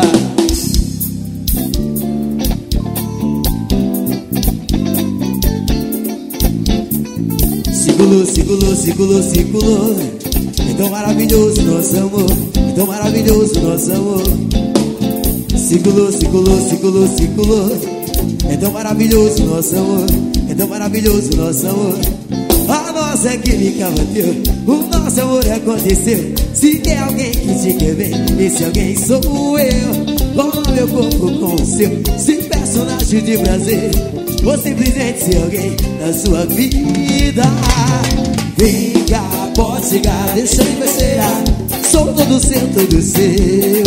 Circulou, circulou, circulou, circulou. É tão maravilhoso nosso amor, é tão maravilhoso nosso amor. Circulou, circulou, circulou, circulou. É tão maravilhoso nosso amor, é tão maravilhoso nosso amor. A nossa química bateu, o nosso amor aconteceu. Se tem alguém que te quer bem, esse alguém sou eu. Com meu corpo com o seu, sem personagem de prazer, ou simplesmente ser alguém da sua vida. Vem cá, pode chegar, deixa eu envelhecer. Sou todo seu, todo seu.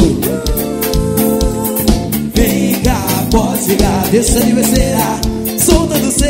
Vem cá, pode chegar, deixa eu envelhecer. Sou todo seu.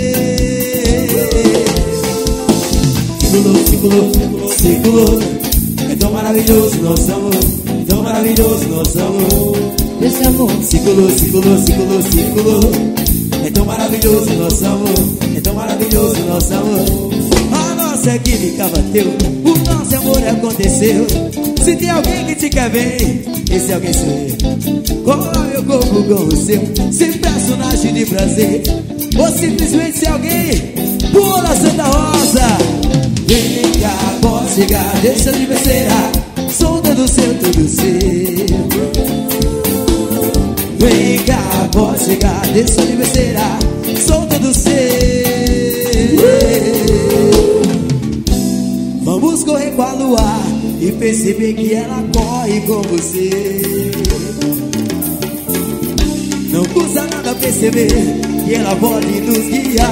Circulou, circulou, circulou. É tão maravilhoso nosso amor, é tão maravilhoso nosso amor. Esse amor. Circulou, circulou, circulou, circulou. É tão maravilhoso nosso amor, é tão maravilhoso nosso amor. A nossa química bateu, o nosso amor aconteceu. Se tem alguém que te quer bem, esse alguém sou eu. Cola meu corpo com o seu, sem personagem de prazer, ou simplesmente ser alguém pula Santa Rosa. Vem cá, pode chegar, deixa de besteira. Sou todo seu, todo seu. Vem cá, pode chegar, deixa de besteira. Sou todo seu. Vamos correr com a lua e perceber que ela corre com você. Não custa nada perceber que ela pode nos guiar.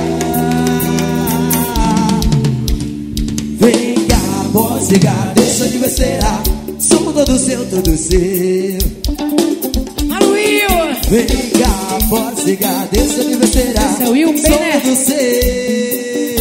Vem cá, pode chegar, deixa de besteira. Sou todo seu, todo seu. Vem cá, pode chegar, deixa de besteira. Esse é o Will Benner. Sou todo seu.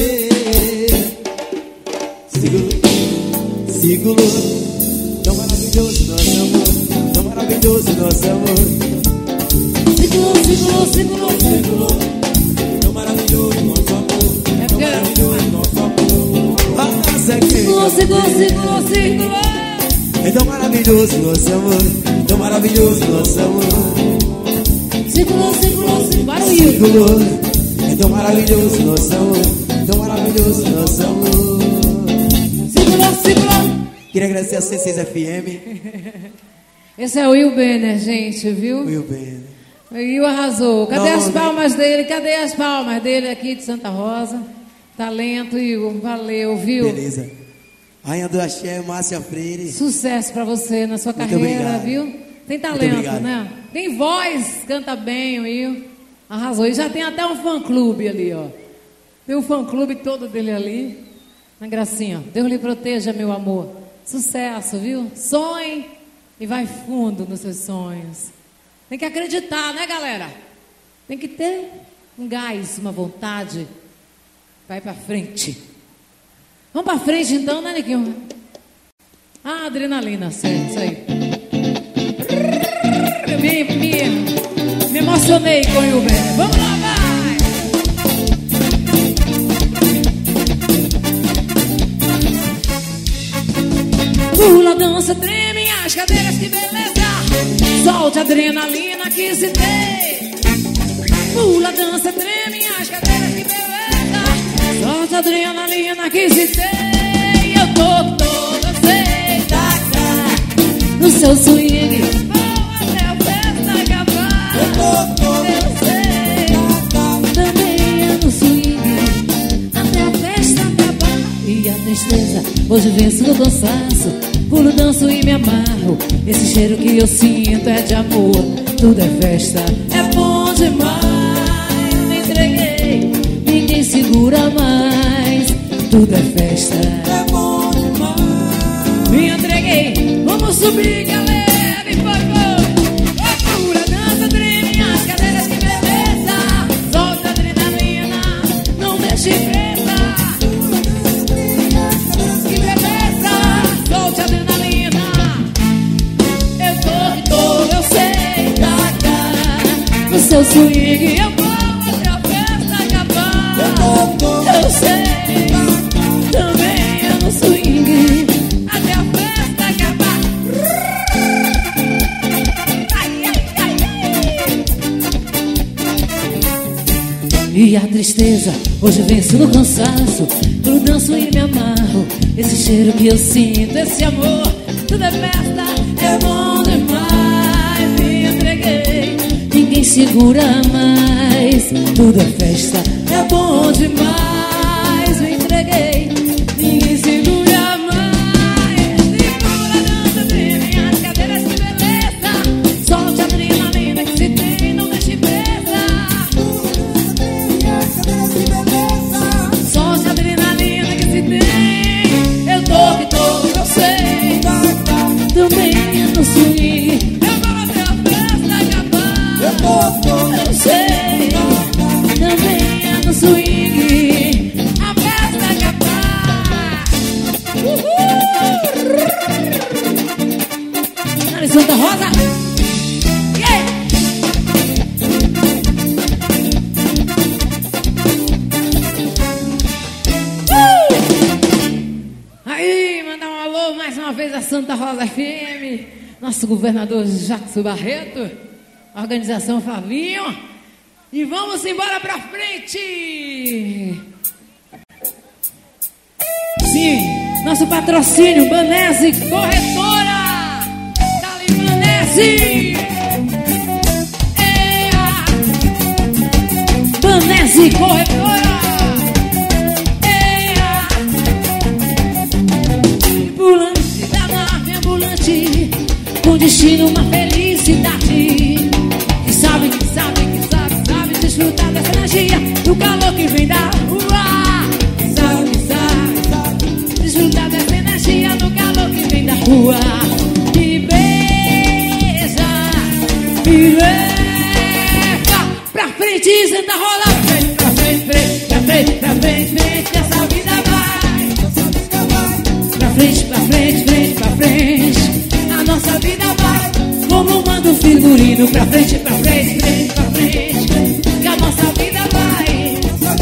Circulou, tão maravilhoso nosso amor, tão maravilhoso nosso amor. Circulou, circulou, circulou, circulou. Tão maravilhoso nosso amor, tão maravilhoso nosso amor. A nossa circulou, circulou, circulou, circulou. É tão maravilhoso nosso amor, tão maravilhoso nosso amor. Circulou, circulou, circulou. Circulou, é tão maravilhoso nosso amor, tão maravilhoso nosso amor. Circulou, circulou. Queria agradecer a C seis F M. Esse é o Will Benner, gente, viu? Will Benner. O Will arrasou. Cadê Não, as não, palmas não. dele? Cadê as palmas dele aqui de Santa Rosa? Talento, Igor. Valeu, viu? Beleza. Rainha do Axé, Márcia Freire. Sucesso pra você na sua Muito carreira, obrigado. viu? Tem talento, né? Tem voz, canta bem, o Will. Arrasou. E já tem até um fã-clube ali, ó. Tem um fã-clube todo dele ali. Na gracinha, ó. Deus lhe proteja, meu amor. Sucesso, viu? Sonhe e vai fundo nos seus sonhos. Tem que acreditar, né, galera? Tem que ter um gás, uma vontade. Vai pra frente. Vamos pra frente então, né, Niquinho? Ah, adrenalina, certo, isso aí. me, me, me emocionei com o Uber. Vamos lá, vai! Pula, dança, treme as cadeiras, que beleza. Solte a adrenalina que se tem. Pula, dança, treme as cadeiras, que beleza. Solte a adrenalina que se tem. Eu tô toda aceitada no seu swing. Vou até a festa acabar. Eu tô toda eu sei. Também é no swing até a festa acabar. E a tristeza hoje venço no cansaço. Pulo, danço e me amarro. Esse cheiro que eu sinto é de amor. Tudo é festa, é bom demais. Me entreguei, ninguém segura mais. Tudo é festa, é bom demais. Me entreguei, vamos subir, galera, e foi, foi. Pula, dança, treme as cadeiras, que beleza. Solta a adrenalina, não deixe presa. Que beleza, solte a adrenalina. Eu tô que tô, eu sei, taca. No seu swing eu vou até a festa acabar. Eu sei, também é no swing até a festa acabar. Ai, ai, ai, ai. E a tristeza hoje venço no cansaço. Eu danço e me amarro. Esse cheiro que eu sinto, esse amor, tudo é festa, é bom demais. Me entreguei, ninguém segura mais. Tudo é festa, é bom demais. Me entreguei, ninguém segura mais. Segura, dança, treme as cadeiras, que beleza. Solte a adrenalina que se tem, não deixe presa. Solte a adrenalina que se tem. Eu tô que tô, eu sei. Também é no swing. Eu vou até a festa acabar. Eu tô, eu sei. Também é no swing. A festa acabar. Uhul! Dale, Santa Rosa. Yeah! Aí, mandar um alô mais uma vez a Santa Rosa F M, nosso governador Jackson Barreto, organização Flavinho. E vamos embora pra frente. Sim, nosso patrocínio, Banese Corretora. Dali, Banese. Eia. Banese Corretora. Ambulante, da nave ambulante, com destino uma felicidade. Que sabe, que sabe, que sabe, sabe desfrutar dessa energia, do calor que vem da rua. Que sabe, que sabe, sabe desfrutar dessa energia, do calor que vem da rua. Me beija, me leva pra frente, senta, rola, frente, pra frente, frente, pra frente, pra frente, frente, que essa vida vai. Pra frente, pra frente, frente, pra frente, a nossa vida vai. Como manda o figurino, pra frente, pra frente, frente, pra frente, que a nossa vida vai.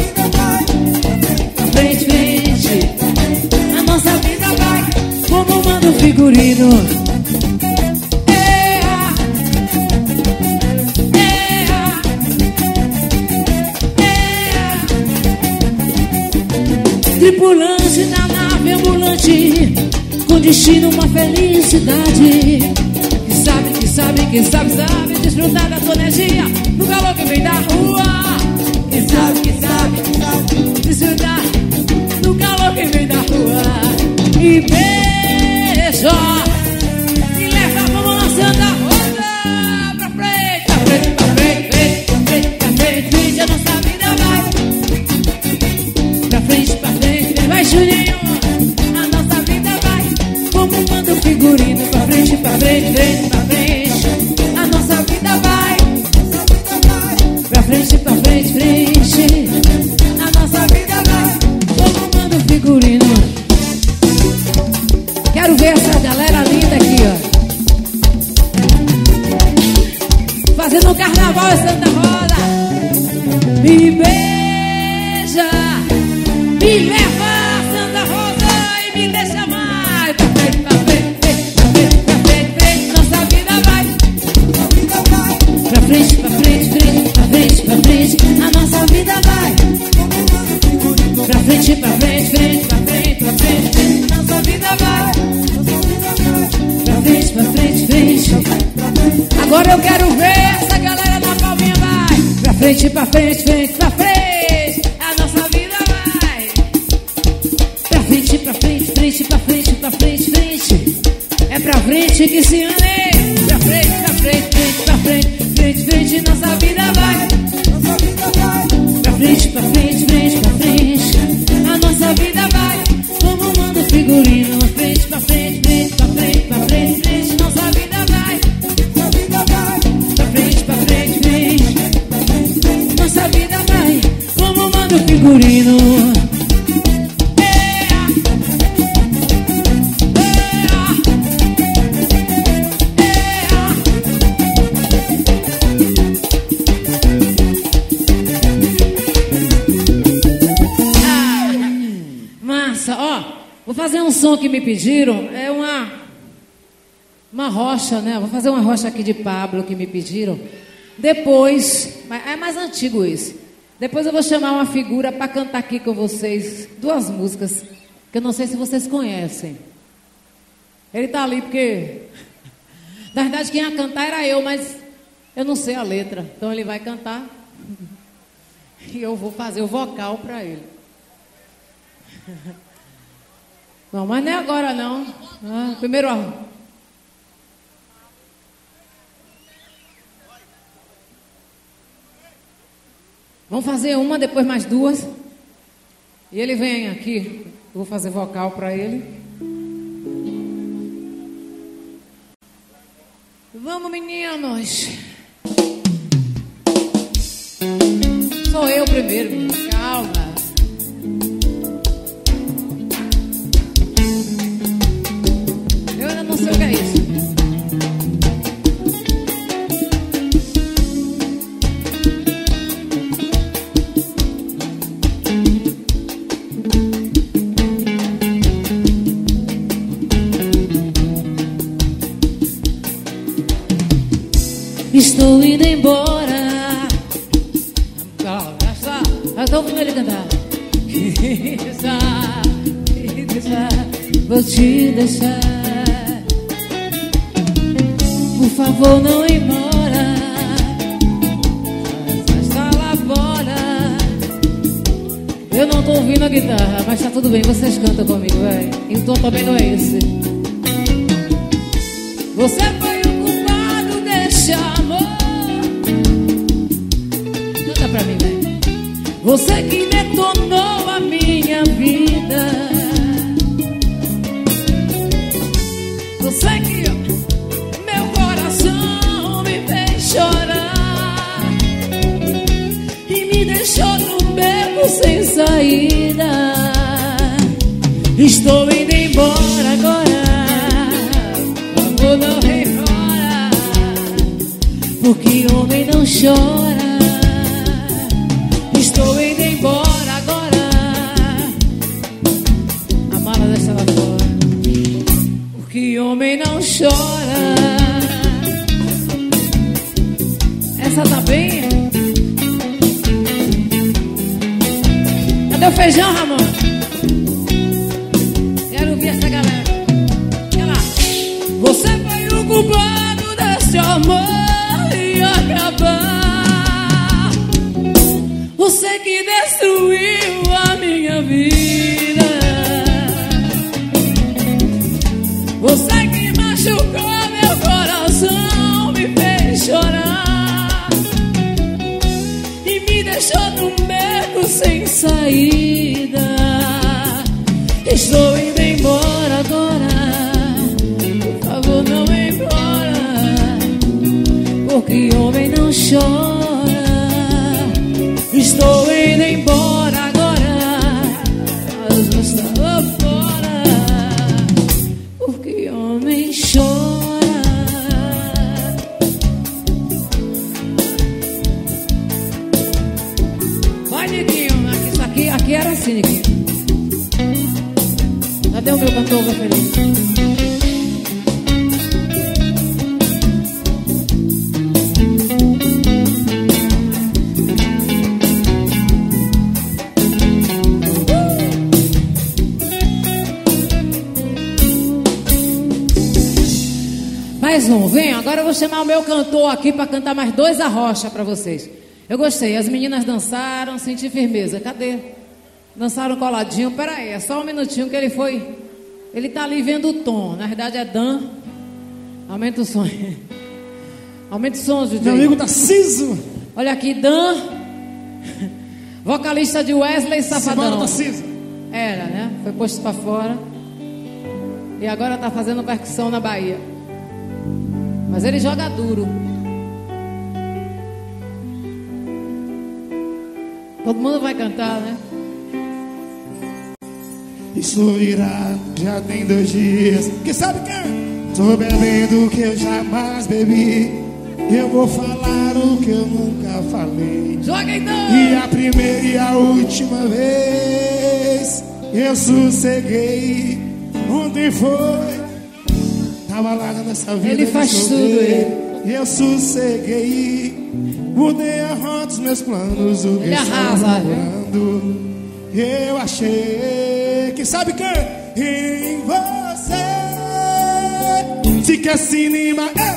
Pra frente, frente, a nossa vida vai. Como manda o figurino. Eia, eia, eia. Tripulante da nave ambulante, com destino uma felicidade. Que sabe, que sabe, que sabe, sabe desfrutar da tua energia, no calor que vem da rua. Que sabe, que sabe, que sabe desfrutar do calor que vem da rua. E beija, e leva a mão na Santa Rosa. Pra frente, pra frente, pra frente, pra frente, pra frente, pra frente, a nossa vida vai. Pra frente, pra frente, vai, Juninho. A nossa vida vai. Como manda o figurino, pra frente, pra frente, frente, pra frente, a nossa vida vai. Pra frente, pra frente, frente, a nossa vida vai. Como manda o figurino. Quero ver essa galera Fazendo carnaval em Santa Rosa. Me beija, me leva a Santa Rosa e me deixa mais. Pra frente, pra frente, pra frente, pra frente, frente, nossa vida vai. Pra frente, pra frente, frente, pra frente, pra frente, a nossa vida vai. Pra frente, pra frente, frente, pra frente, pra frente, frente, nossa vida vai. Pra frente, pra frente, frente. Agora eu quero ver essa galera na palminha, vai. Pra frente, pra frente, frente, pra frente, a nossa vida vai. Pra frente, pra frente, frente, pra frente, pra frente, frente. É pra frente que se anda. Pra frente, pra frente, frente, pra frente, frente, frente, nossa vida vai. Pra frente, pra frente, frente, pra frente, a nossa vida vai. Como manda o figurino, pra frente, pra frente, frente, pra frente, pra frente, frente, nossa vida vai. Pra frente, pra frente, frente, nossa vida vai. Como manda o figurino. Vou fazer um som que me pediram, é uma uma rocha, né? Vou fazer uma rocha aqui de Pablo que me pediram. Depois, é mais antigo isso. Depois eu vou chamar uma figura para cantar aqui com vocês duas músicas que eu não sei se vocês conhecem. Ele tá ali porque, na verdade, quem ia cantar era eu, mas eu não sei a letra. Então ele vai cantar e eu vou fazer o vocal para ele. Não, mas não é agora não. Ah, primeiro ó. Vamos fazer uma, depois mais duas. E ele vem aqui. Eu vou fazer vocal para ele. Vamos, meninos. Sou eu primeiro, menino. Calma. Eu ainda não sei o que é isso. Estou indo embora. Calma, já está. Já estou ouvindo ele cantar. Deixar, deixar, vou te deixar. Por favor, não embora. Já está lá fora. Eu não estou ouvindo a guitarra, mas está tudo bem, vocês cantam comigo, velho. E o tom também não é esse. Você foi o culpado desse amor. Canta pra mim, velho. Você que detonou a minha vida. Você que meu coração me fez chorar e me deixou no beco sem saída. Estou indo embora agora. Por favor, não vem embora, porque homem não chora. Estou indo embora agora. A mala deixa lá fora, porque homem não chora. Essa tá bem? Cadê o feijão, Ramon? Quero ouvir essa galera. Olha lá. Você foi o culpado desse amor e acabar. Você que destruiu a minha vida. Você que machucou meu coração, me fez chorar e me deixou num beco sem saída. Estou indo embora agora. Por favor, não vem embora, porque homem não chora. Estou indo embora agora. Mas eu estava fora, porque homem chora. Telecine aqui. Cadê o meu cantor preferido? Mais um, vem, agora eu vou chamar o meu cantor aqui para cantar mais dois arrocha para vocês. Eu gostei, as meninas dançaram, senti firmeza. Cadê? Dançaram coladinho, peraí, é só um minutinho que ele foi. Ele tá ali vendo o tom, na verdade é Dan. Aumenta o som. Aumenta o som, Judy. Meu amigo Tarciso. Olha aqui, Dan, vocalista de Wesley Safadão. Tarciso. Era, né? Foi posto para fora. E agora tá fazendo percussão na Bahia. Mas ele joga duro. Todo mundo vai cantar, né? Estou virado, já tem dois dias. Que sabe quem? Tô bebendo o que eu jamais bebi. Eu vou falar o que eu nunca falei. Joga então! E a primeira e a última vez eu sosseguei. Ontem foi. Tava lá nessa vida. Ele faz tudo, ele. Eu sosseguei. Mudei a rota dos meus planos. O que ele arrasa, eu achei que sabe quem? Em você. Se quer cinema, é.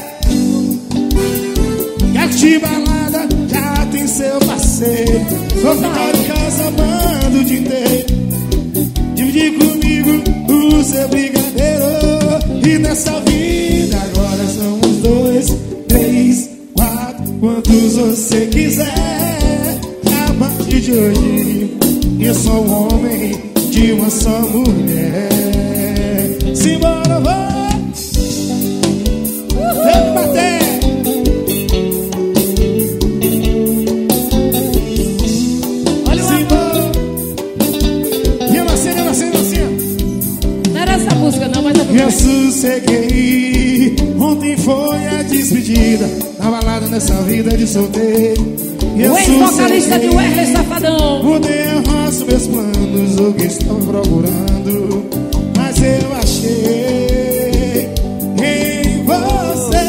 Quer curtir balada, já tem seu parceiro. Vou ficar em casa amando o dia inteiro. Dividir comigo o seu brigadeiro. E nessa vida agora somos dois, três, quatro, quantos você quiser. A partir de hoje eu sou um homem de uma só mulher. Simbora, vai! Vem bater! Olha o Simbora! E eu nasci, eu nasci, eu nasci. Não era essa música não, mas eu sosseguei. Ontem foi a despedida na balada nessa vida de solteiro. O ex-vocalista de Wesley Safadão. Mudei a roça, meus planos, o que estão procurando. Mas eu achei em você.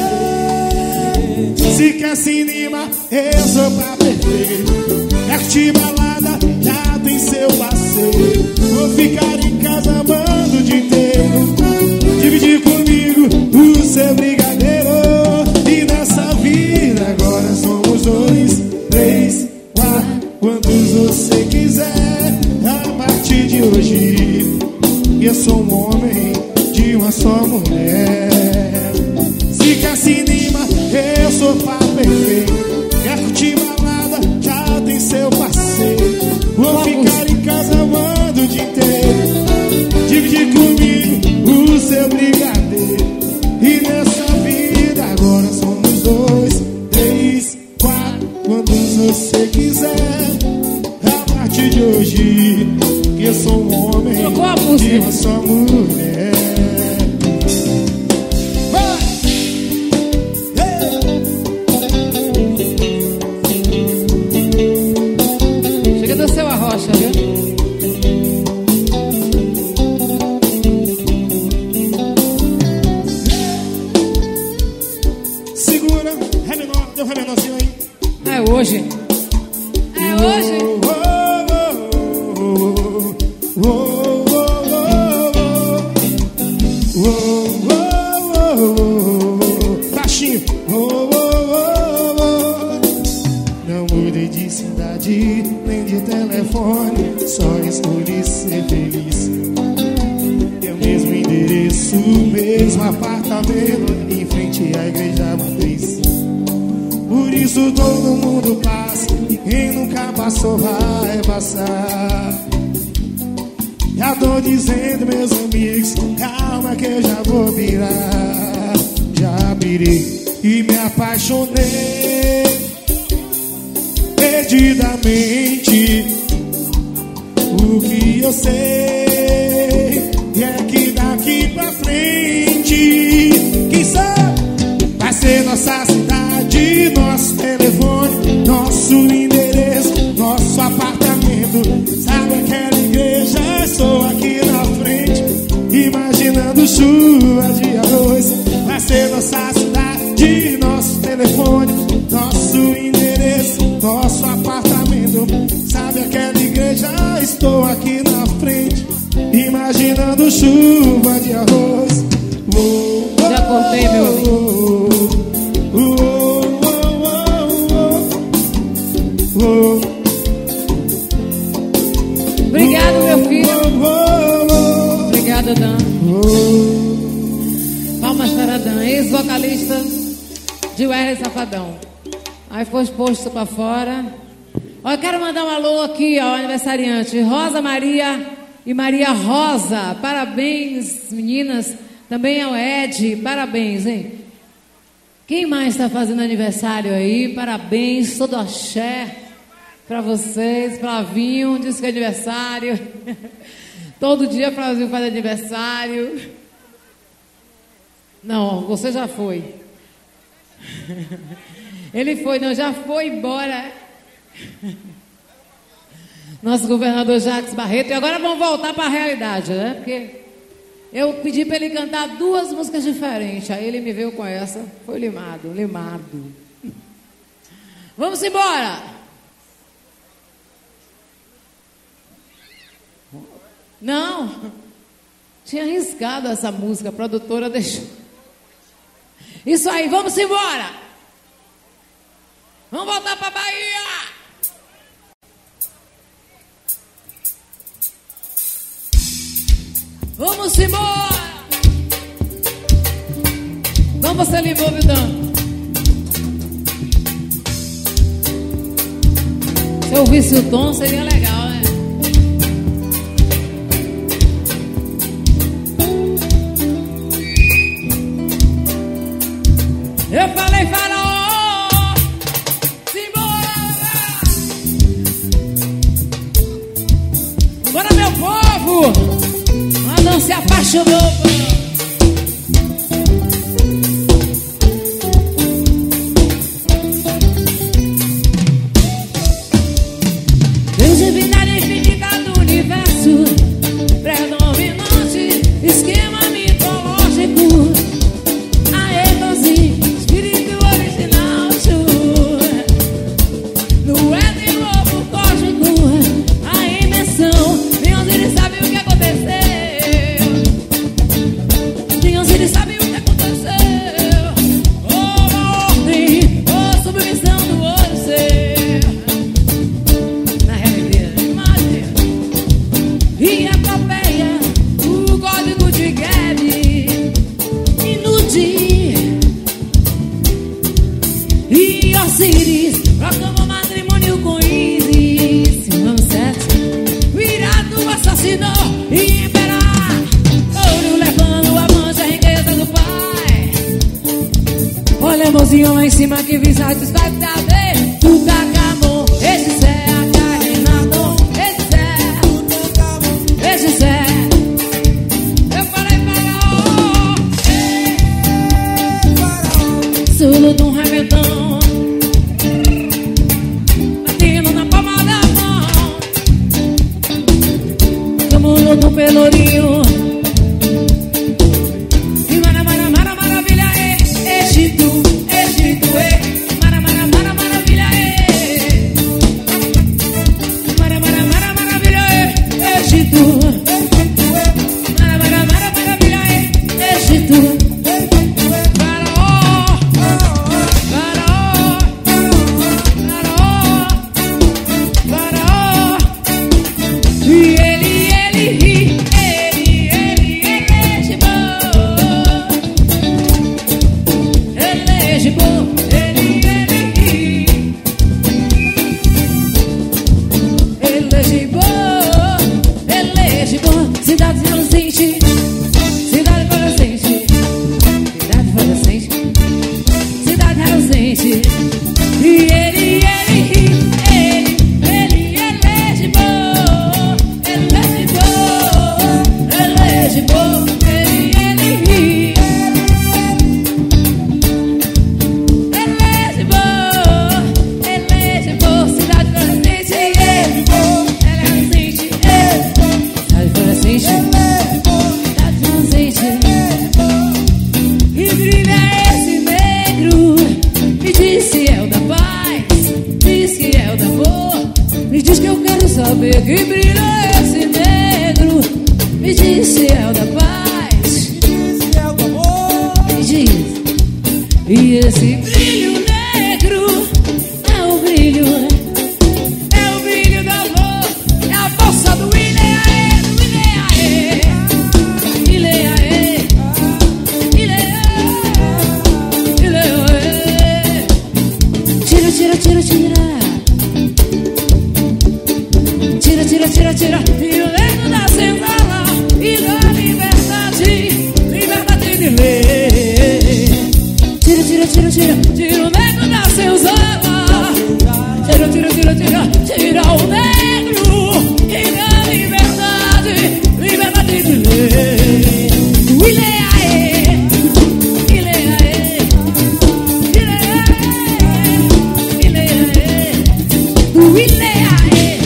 Se quer cinema, eu sou pra perfeito. É curtir balada, já tem seu parceiro. Vou ficar em casa amando o dia inteiro. Dividir comigo o seu brigadeiro. E nessa vida agora somos dois, três, quatro, quantos você quiser. A partir de hoje eu sou um homem de uma só mulher. Se quer cinema, eu sou pá perfeito. Quer curtir balada, já tem seu parceiro. Vou ficar em casa amando o dia inteiro. Dividir comigo o seu brigadeiro. E nessa vida agora somos dois, três, quatro, quantos você quiser. A partir de hoje eu sou um homem de uma só mulher. Vai! Hey! Chega do seu arrocha, viu? Segura, ré menor, deu ré menorzinho aí. É hoje. É hoje. Baixinho. Não mudei de cidade, nem de telefone. Só escolhi ser feliz. É o mesmo endereço, mesmo apartamento, em frente à igreja matriz. Por isso todo mundo passa, e quem nunca passou vai passar. Já tô dizendo, meus amigos, calma que eu já vou virar. Já virei e me apaixonei perdidamente. O que eu sei é que daqui pra frente, quem sabe, vai ser nossa cidade, nosso telefone, nosso endereço, nosso apartamento. Sabe aquela igreja nosso apartamento. Sabe aquela igreja? Estou aqui na frente, imaginando chuva de arroz. Oh, oh, Já cortei, meu amigo. oh, oh, oh, oh, oh. Obrigado, meu filho. Obrigado, Dan. Palmas para Dan, ex-vocalista de Wesley Safadão. Aí foi exposto para fora. Ó, eu quero mandar um alô aqui, ó, aniversariante Rosa Maria e Maria Rosa. Parabéns, meninas. Também ao Ed, parabéns, hein? Quem mais está fazendo aniversário aí? Parabéns, todo axé para vocês. Flavinho disse que é aniversário. Todo dia Flavinho faz aniversário. Não, você já foi. Ele foi, não, já foi embora. Nosso governador Jacques Barreto. E agora vamos voltar para a realidade, né? Porque eu pedi para ele cantar duas músicas diferentes. Aí ele me veio com essa. Foi limado, limado. Vamos embora. Não. Tinha arriscado essa música. A produtora deixou. Isso aí, vamos embora. Vamos voltar para Bahia. Vamos embora. Vamos ser limão, viu, Dan? Se eu ouvisse o tom, seria legal, né? Eu falei, faraó, simbora! Bora, meu povo! Mas não se apaixonou, Deus divindade infinita do universo, predominante, esquema mitológico. Lá em cima que vem satisfaz saber tu Takamon, esse Zé Acarrenador, esse Zé, esse Zé. Eu falei faraó, ei, faraó, solo de um remetão, batendo na palma da mão, chamou do pelourinho. E mara, mara, mara, maravilha, Egito. Mara, mara, mara, maravilha, é. esse brilho negro é o brilho, é o brilho do amor, é a força do Ileaê, do Ileaê, Ileaê, Ileaê, Ileaê. Tira, tira, tira, tira. Tira, tira, tira, tira. E o negro da senzala e da liberdade, liberdade de ler. Tira, tira, tira, tira. Tira o negro da senzala. Tira, tira, tira, tira. Tira o negro e da liberdade, liberdade de ler. Ileaê, Ileaê, Ileaê, Ileaê, do Ileaê.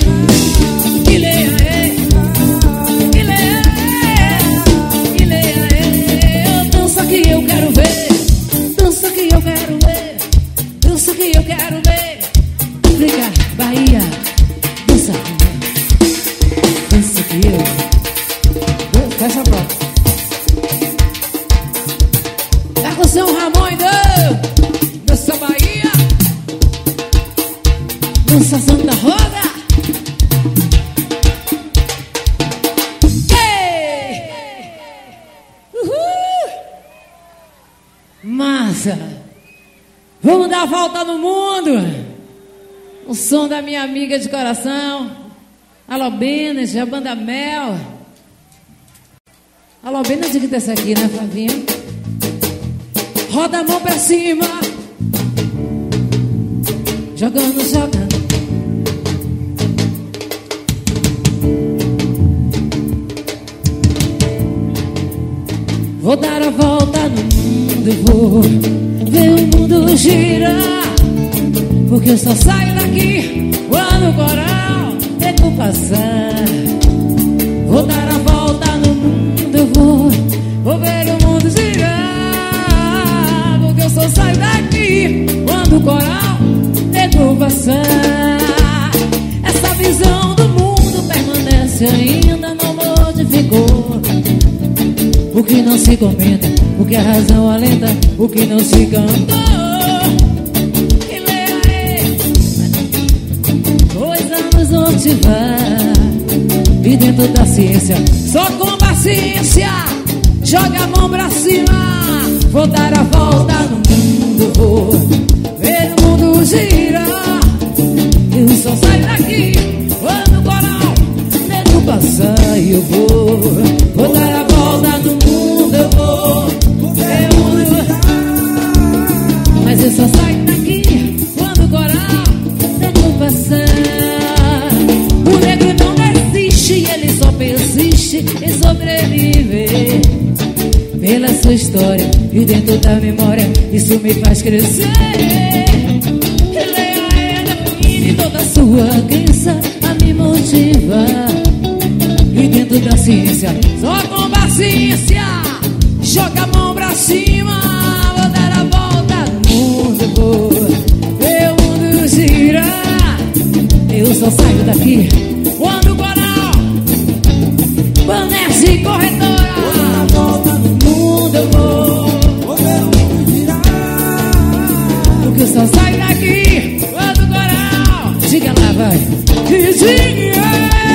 Eu quero ver, dança que eu quero ver, dança que eu quero ver. Liga, Bahia, dança, dança que eu. Fecha a porta. Percussão Ramon, dança Bahia, dança Santa Roda. Massa! Vamos dar a volta no mundo! O som da minha amiga de coração, Alô Benes, a banda Mel. Alô Benes, de que tá essa aqui, né, Flavinha? Roda a mão pra cima, jogando, jogando. Vou dar a volta no mundo, vou ver o mundo girar, porque eu só saio daqui quando o coral nego passar. Vou dar a volta no mundo, vou, vou ver o mundo girar, porque eu só saio daqui quando o coral nego passar. Essa visão do mundo permanece ainda, não modificou. O que não se comenta, o que a razão alenta, o que não se cantou. Ileaê, dois anos vão tevar. E dentro da ciência, só com paciência, joga a mão pra cima. Vou dar a volta no mundo, vou ver o mundo girar. Eu só saio daqui quando o coral nego passar. E eu vou, vou dar a volta no mundo, eu vou ver o mundo. Mas eu só saio daqui quando o coral nego passar. O negro não desiste, ele só persiste em sobreviver. Pela sua história e dentro da memória, isso me faz crescer. Ileaê define toda a sua crença a me motivar. E dentro da ciência, só com paciência, joga a mão pra cima. Vou dar a volta no mundo, vou ver o mundo girar. Eu só saio daqui quando o coral permanece corretora. Vou dar a volta no mundo, eu vou, vou ver o mundo girar. Porque eu só saio daqui quando o coral, diga lá, vai, e diga.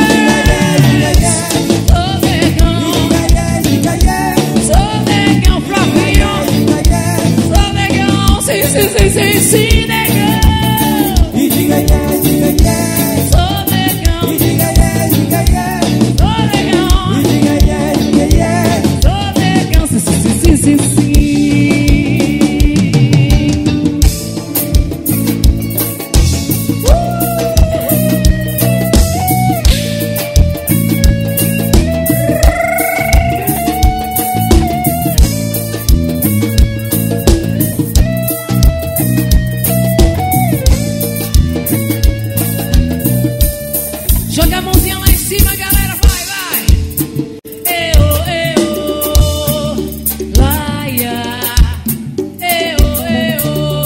Sim, sim, sim, sim, negão. E diga yeah, diga yeah. Sou negão. E diga yeah, diga yeah. Sou negão. E diga yeah, diga yeah. Sou negão. Sim, sim, sim, sim, sim. Joga a mãozinha lá em cima, galera, vai, vai. Eu, eu, laia. Eu, eu,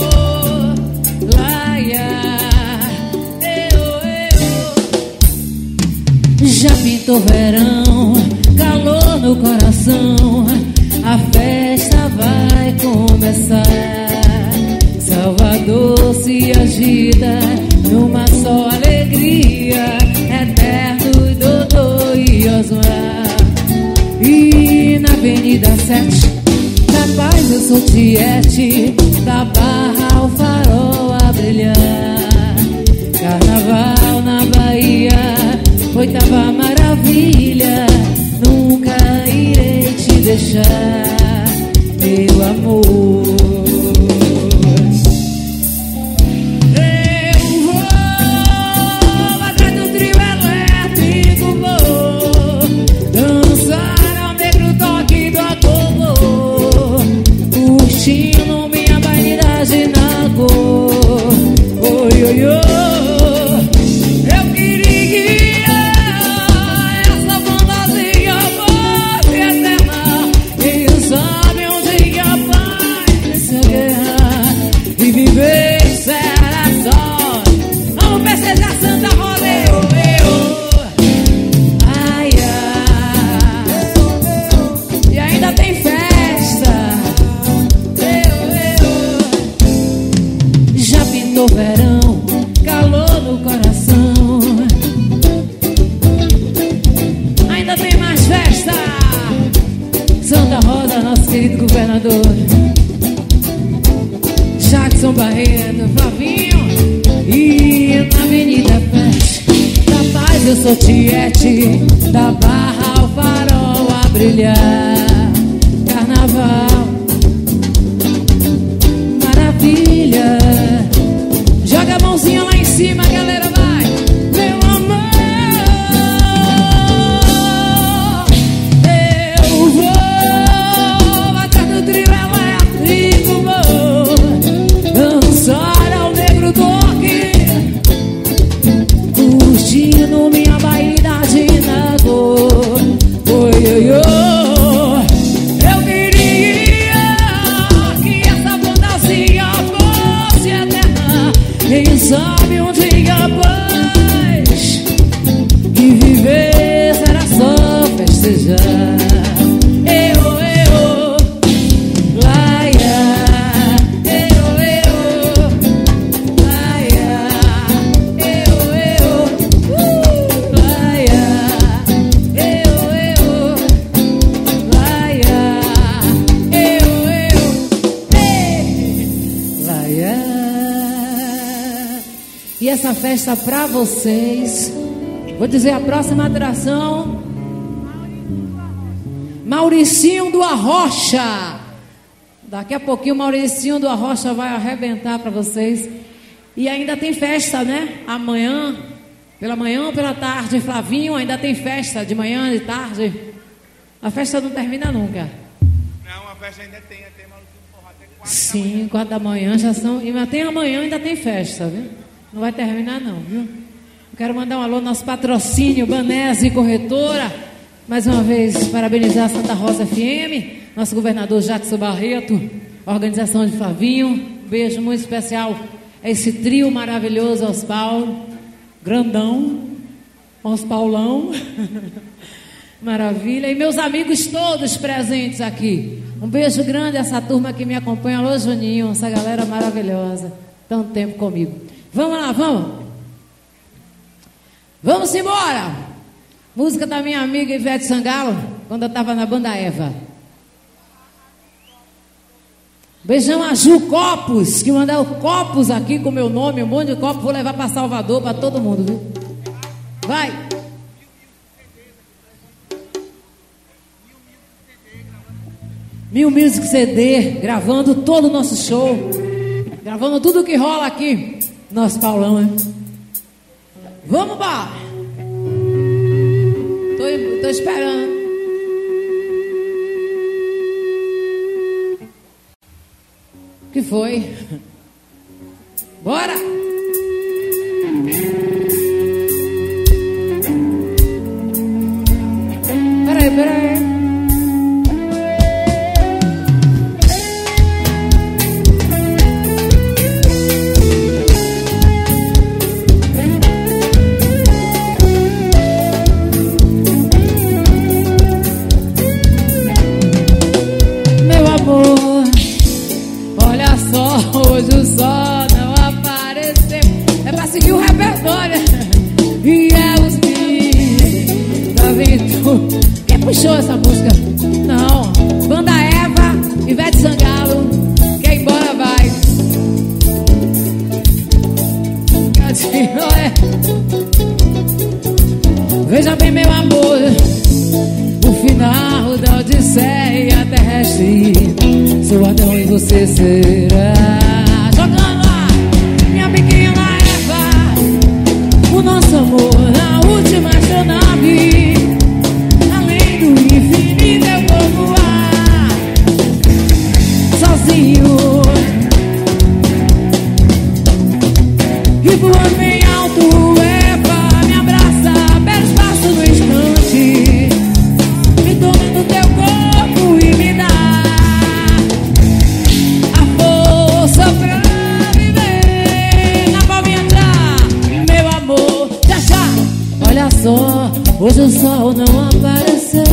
laia. Eu, eu. Já pintou verão, calor no coração, a festa vai começar. Salvador se agita numa só alegria, Eterno, Dodô e Osmar. E na Avenida sete, da Paz eu sou Tiete, da Barra o farol a brilhar. Carnaval na Bahia, oitava maravilha, nunca irei te deixar, meu amor. Curtindo minha vaidade na cor. Oi, oi, oi. Eu queria essa fantasia fosse eterna. Quem sabe um dia vai se guerra e viver será só. Vamos festejar Santa Rosa, eu, eu. Ai, ai. E ainda tem festa. No verão, calor no coração. Ainda tem mais festa. Santa Rosa, nosso querido governador Jackson Barreto, Flavinho. E na Avenida Peste, da Paz eu sou Tiete, da Barra ao farol a brilhar. Carnaval, maravilha. Joga a mãozinha lá em cima, galera, vai. Meu amor, eu vou atrás do trio elétrico, vou dançar ao negro toque, curtindo minha vaidade na dor. Oi, oi, oi. Eu queria que essa fantasia fosse eterna. Quem sabe um dia paz e viver será só festejar. Eu, eu, laia, eu, eu, laia, eu, eu, laia, eu, eu, laia, eu, eu, laia. E essa festa pra vocês. Vou dizer a próxima atração. Mauricinho do Arrocha. Daqui a pouquinho o Mauricinho do Arrocha vai arrebentar pra vocês. E ainda tem festa, né? Amanhã, pela manhã ou pela tarde, Flavinho, ainda tem festa de manhã, de tarde. A festa não termina nunca. Não, a festa ainda tem, até Mauricinho do Forró, até quatro. Sim, quatro da manhã já são. E até amanhã ainda tem festa, viu? Não vai terminar não, viu? Eu quero mandar um alô ao nosso patrocínio, Banese Corretora. Mais uma vez, parabenizar a Santa Rosa F M, nosso governador Jackson Barreto, organização de Flavinho. Um beijo muito especial a esse trio maravilhoso, aos Paulo, grandão, aos Paulão. Maravilha. E meus amigos todos presentes aqui. Um beijo grande a essa turma que me acompanha. Alô, Juninho, essa galera maravilhosa. Tanto tempo comigo. Vamos lá, vamos. Vamos embora. Música da minha amiga Ivete Sangalo, quando eu estava na banda Eva. Beijão a Ju Copos, que mandou copos aqui com meu nome, um monte de copos. Vou levar para Salvador, para todo mundo, viu? Vai. Mil Music C D, gravando todo o nosso show, gravando tudo que rola aqui. Nosso Paulão, hein? Vamos embora. Tô, tô esperando. O que foi? Bora! Peraí, peraí. Hoje o sol Olha, e é os meninos da aventura. Quem puxou essa música? Não, Banda Eva, Ivete Sangalo. Quem embora vai. Olha, veja bem, meu amor, o final da odisseia terrestre. Sou Adão e você será. Jogando lá, minha pequena Eva, o nosso amor na última astronave. Além do infinito eu vou voar sozinho e voando bem alto. Eva, me abraça pelo espaço no instante, me toma no teu corpo e me dá a força pra viver. Na palminha entrar, meu amor, já já. Olha só, hoje o sol não apareceu.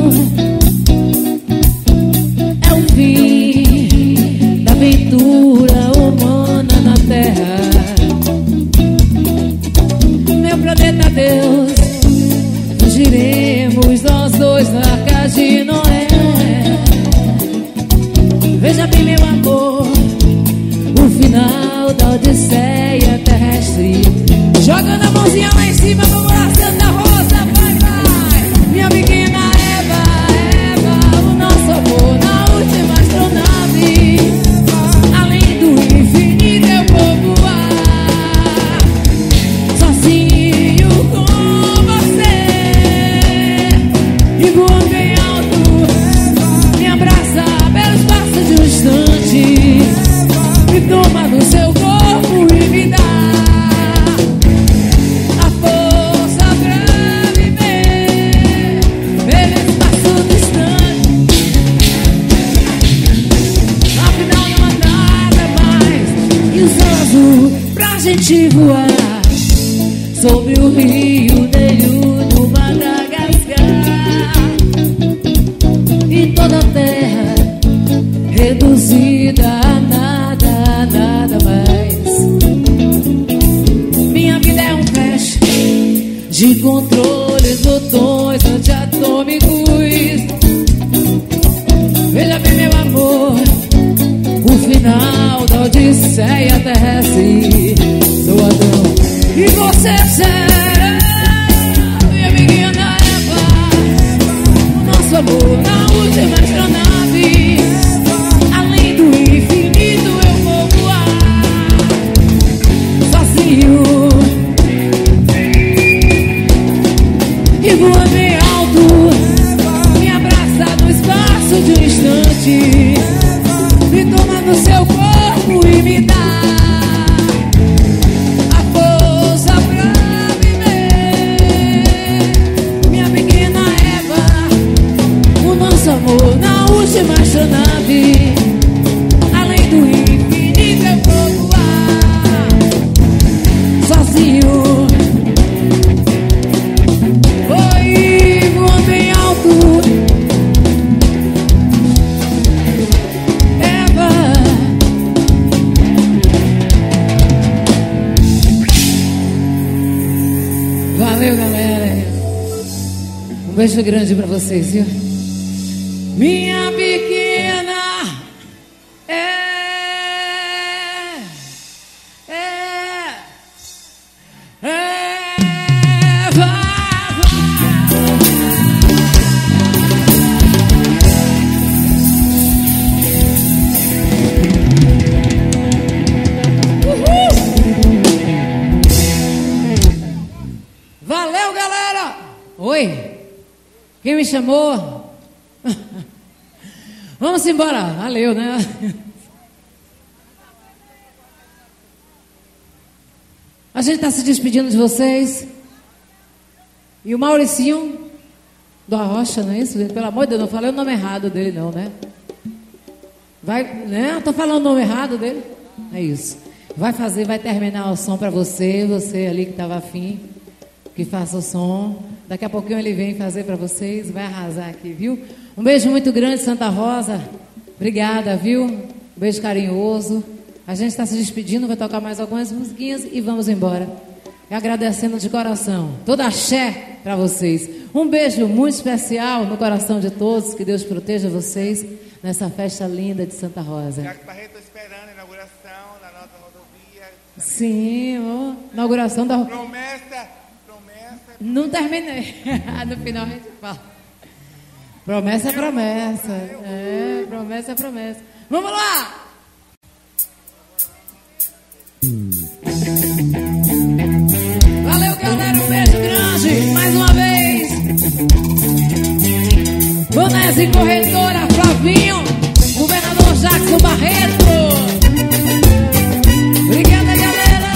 É o fim da aventura humana na Terra. Meu planeta Deus, fugiremos nós dois na Arca de Noé. Veja bem, meu amor, o final da odisseia terrestre. Joga na mãozinha lá em cima, vamos lá, Santa Rosa, vai, vai. Minha pequena Eva, Eva, o nosso amor na última astronave. Além do infinito eu vou voar sozinho com você. E voando bem alto, me abraça pelo espaço de um instante, me toma no seu corpo e me dá a força pra viver pelo espaço distante. Afinal não há nada mais que o céu azul pra gente voar sobre o rio Negro do Madagascar. E toda a terra reduzida a nada, a nada mais. Minha vida é um flash de controles, botões antiatômicos. Veja bem, meu amor, o final da odisseia terrestre. Sou Adão e você será minha pequena Eva, o nosso amor na última astronave. Além do infinito eu vou voar sozinho e voando bem alto, me abraça no espaço de um instante, me toma no seu corpo e me dá a força pra viver. Minha pequena Eva, o nosso amor na última astronave. Além do infinito eu vou voar sozinho. Oi, voando bem alto, Eva. Valeu, galera. Um beijo grande pra vocês, viu? Minha pequena é, é, é, vai, valeu, galera! Oi, quem me chamou? Vamos embora, valeu, né? A gente está se despedindo de vocês. E o Mauricinho do Arrocha, não é isso? Pelo amor de Deus, não falei o nome errado dele não, né? Vai, né? Tô falando o nome errado dele? É isso. Vai fazer, vai terminar o som para você, você ali que estava afim, que faça o som. Daqui a pouquinho ele vem fazer para vocês, vai arrasar aqui, viu? Um beijo muito grande, Santa Rosa. Obrigada, viu? Um beijo carinhoso. A gente está se despedindo, vai tocar mais algumas musiquinhas e vamos embora. e agradecendo de coração. Toda axé para vocês. Um beijo muito especial no coração de todos. Que Deus proteja vocês nessa festa linda de Santa Rosa. Já que Barreto esperando a inauguração da nossa rodovia. Sim, ó, inauguração da... Promessa, promessa. Não terminei. No final a gente fala. Promessa é promessa. É, promessa é promessa. Vamos lá! Valeu, galera. Um beijo grande. Mais uma vez. Bonese Corretora, Flavinho, Governador Jackson Barreto. Obrigada, galera.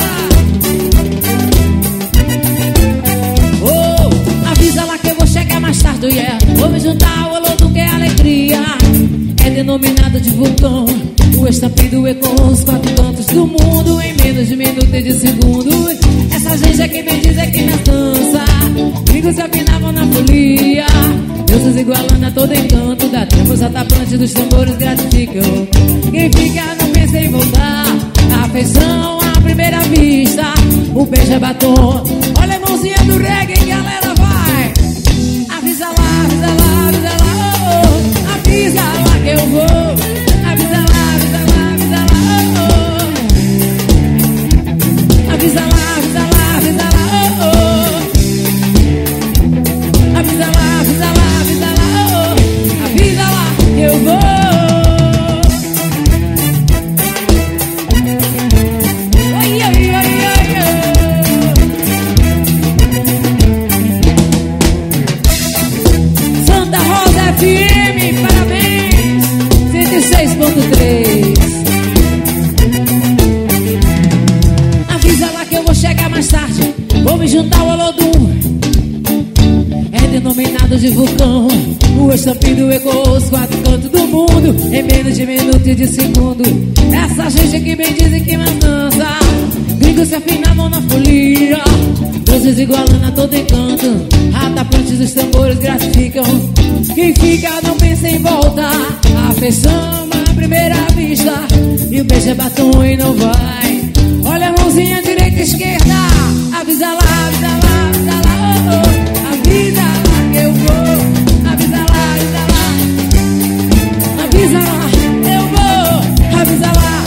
Oh, avisa lá que eu vou chegar mais tarde, yeah. Vou me juntar ao alô do que é alegria. É denominado de vulcão. O estampido ecoou os quatro cantos do mundo em menos de minuto e de segundo. Essa gente é que me diz, é que me dança. Gringos se afinavam na folia. Deuses igualando a todo encanto. Da tempos atapantes dos tambores gratificam. Quem fica não pensa em voltar. A afeição à primeira vista. O beijo é batom. Olha a mãozinha do reggae, galera, vai. Avisa lá, avisa lá, avisa lá, oh, oh. Avisa lá que eu vou. Avisa lá, avisa lá, avisa lá, oh, oh. Avisa lá, avisa lá, avisa lá, oh, oh. Avisa lá, avisa lá, avisa lá, oh, oh. Avisa lá que eu vou. Oi, oi, oi, oi, oi. Santa Rosa F M, parabéns. cento e seis ponto três. Avisa lá que eu vou chegar mais tarde. Vou me juntar ao Olodum. É denominado de vulcão. O estampido ecoou os quatro cantos do mundo em menos de minuto e de segundo. Essa gente que bem diz e que mais dança. Gringos se afinavam na folia. Deuses igualando a todo encanto. Ratapantes dos tambores gratificam. Quem fica não pensa em volta. A afeição à primeira vista. E o beijo é batom e não vai. Olha a mãozinha direita e esquerda. Avisa lá, avisa lá, avisa lá, oh, oh. Avisa lá que eu vou. Avisa lá, avisa lá. Avisa lá, eu vou. Avisa lá.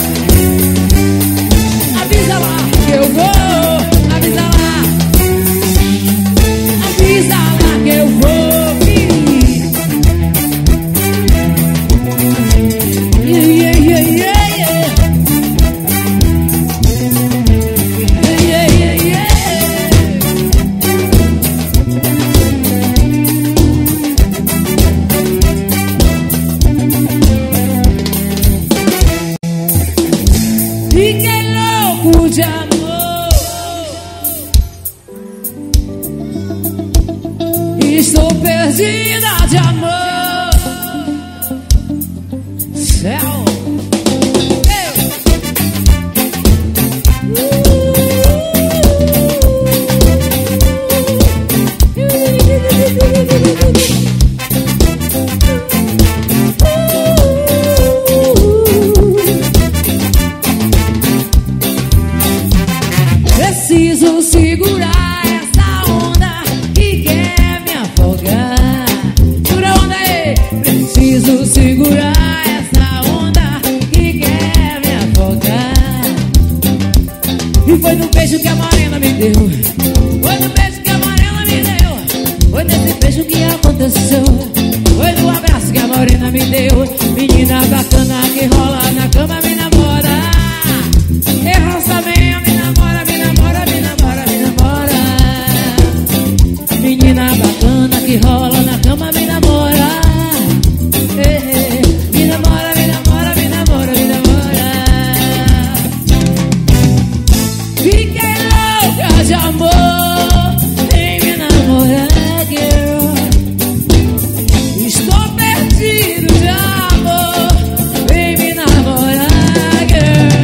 Avisa lá que eu vou. Avisa lá. Avisa lá que eu vou. Yeah, yeah, yeah, yeah, yeah. Yeah, yeah, yeah, yeah. Fiquei louco de amor. Estou perdida de amor. Céu. Preciso segurar essa onda que quer me afogar. Segura a onda aí. Preciso segurar essa onda que quer me afogar. E foi no beijo que a morena me deu. Foi no beijo que a morena me deu. Foi nesse beijo que aconteceu. Foi no abraço que a morena me deu. Menina bacana que rola na cama me namora. Erros também, me namora, me namora, me namora, me namora. Menina bacana que rola na cama me namora. Eh, me namora, me namora, me namora, me namora. Fiquei louca de amor, vem me namorar, girl. Estou perdido de amor, vem me namorar, girl.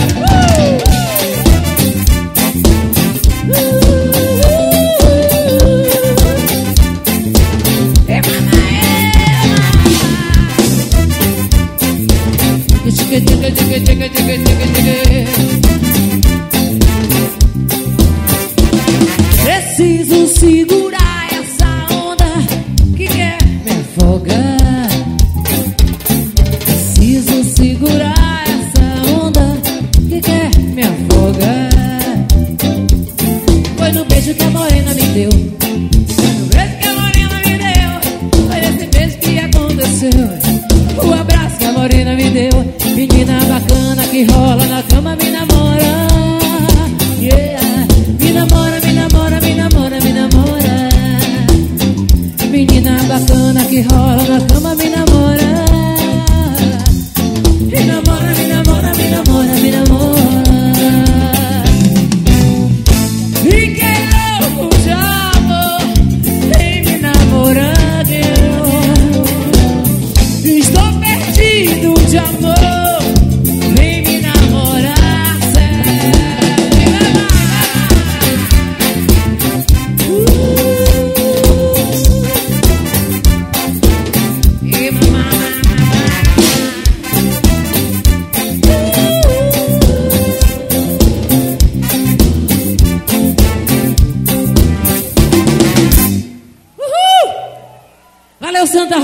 Diga, diga, diga, diga, diga, diga.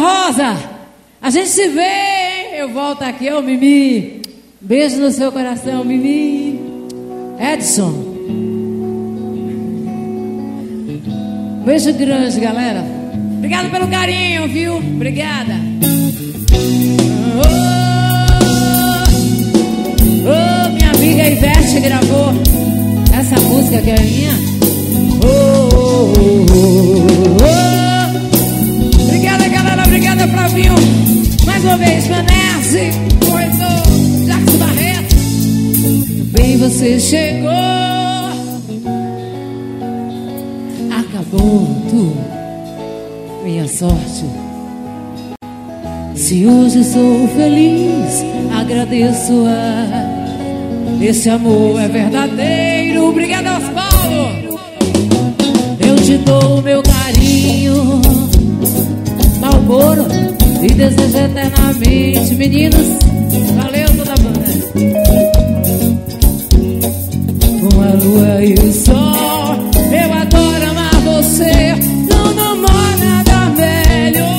Rosa, a gente se vê, hein? Eu volto aqui, ô Mimi. Beijo no seu coração, Mimi. Edson. Beijo grande, galera. Obrigada pelo carinho, viu? Obrigada. Oh, oh, minha amiga Ivete gravou essa música que é minha. Oh, oh, oh, oh. Obrigada, galera. Obrigada, Flavinho. Mais uma vez, Manesse, corretor, Jacques Barreto. Bem, você chegou. Acabou tudo, minha sorte. Se hoje sou feliz, agradeço a esse amor é verdadeiro. Obrigada, aos Paulo. Eu te dou o meu carinho, Malboro, e desejo eternamente. Meninos, valeu toda a banda. Com a lua e o sol, eu adoro amar você. Não, não mora nada melhor.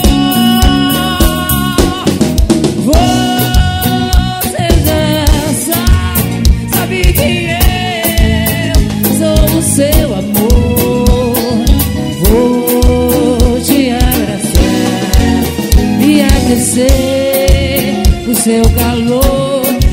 Você já sabe, sabe que eu sou o seu amor. Vou te abraçar e aquecer o seu calor.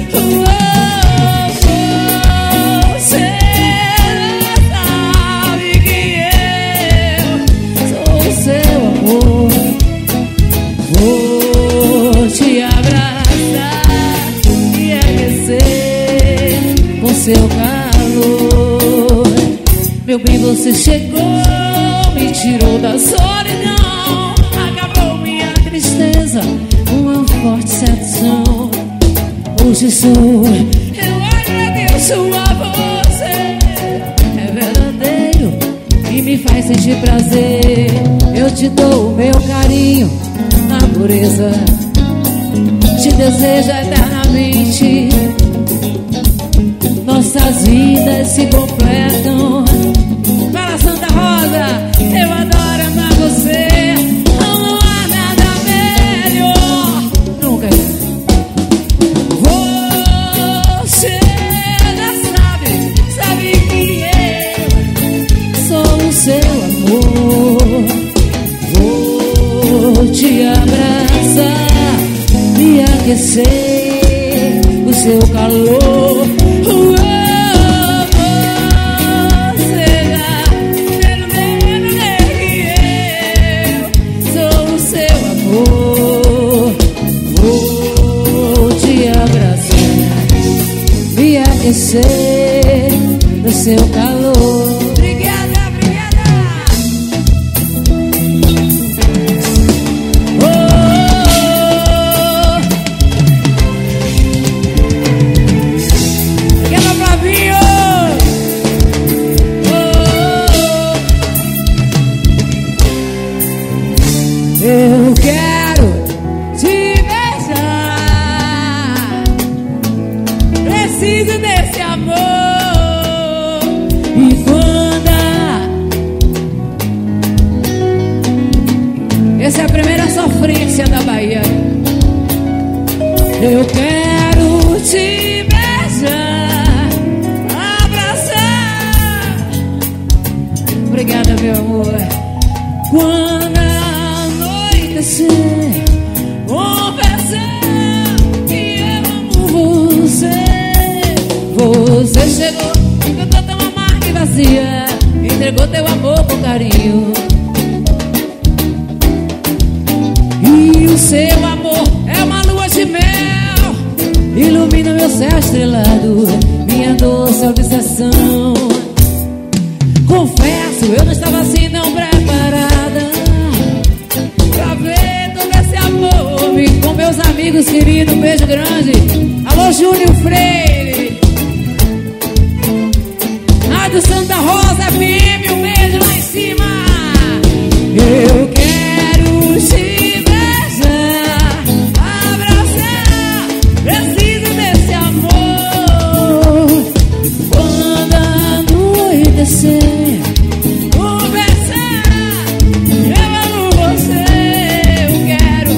Seu calor, meu bem, você chegou, me tirou da solidão, acabou minha tristeza, uma forte sedução. Hoje sou, eu agradeço a você, é verdadeiro e me faz sentir prazer. Eu te dou o meu carinho, na pureza, te desejo eternamente. Nossas vidas se completam. Para Santa Rosa, eu adoro amar você. Não, não há nada melhor. Nunca. Você já sabe, sabe que eu sou o seu amor. Vou te abraçar e aquecer o seu calor. Aquecer o seu calor. Obrigada, obrigada. Oh, obrigada, Flavinho. Oh, eu quero te beijar. Preciso desse amor. E quando essa é a primeira sofrência da Bahia. Eu quero te beijar, abraçar. Obrigada, meu amor. Quando anoitecer, confessar que eu amo você. Você chegou, encontrou tão amarga e vazia, entregou teu amor com carinho. E o seu amor é uma lua de mel, ilumina meu céu estrelado, minha doce obsessão. Confesso, eu não estava assim tão preparada pra ver todo esse amor. Vim com meus amigos queridos, um beijo grande. Alô, Júlio Freire, do Santa Rosa F M, um beijo lá em cima. Eu quero te beijar, abraçar, preciso desse amor. Quando anoitecer, conversar, eu amo você. Eu quero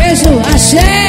beijo, axé.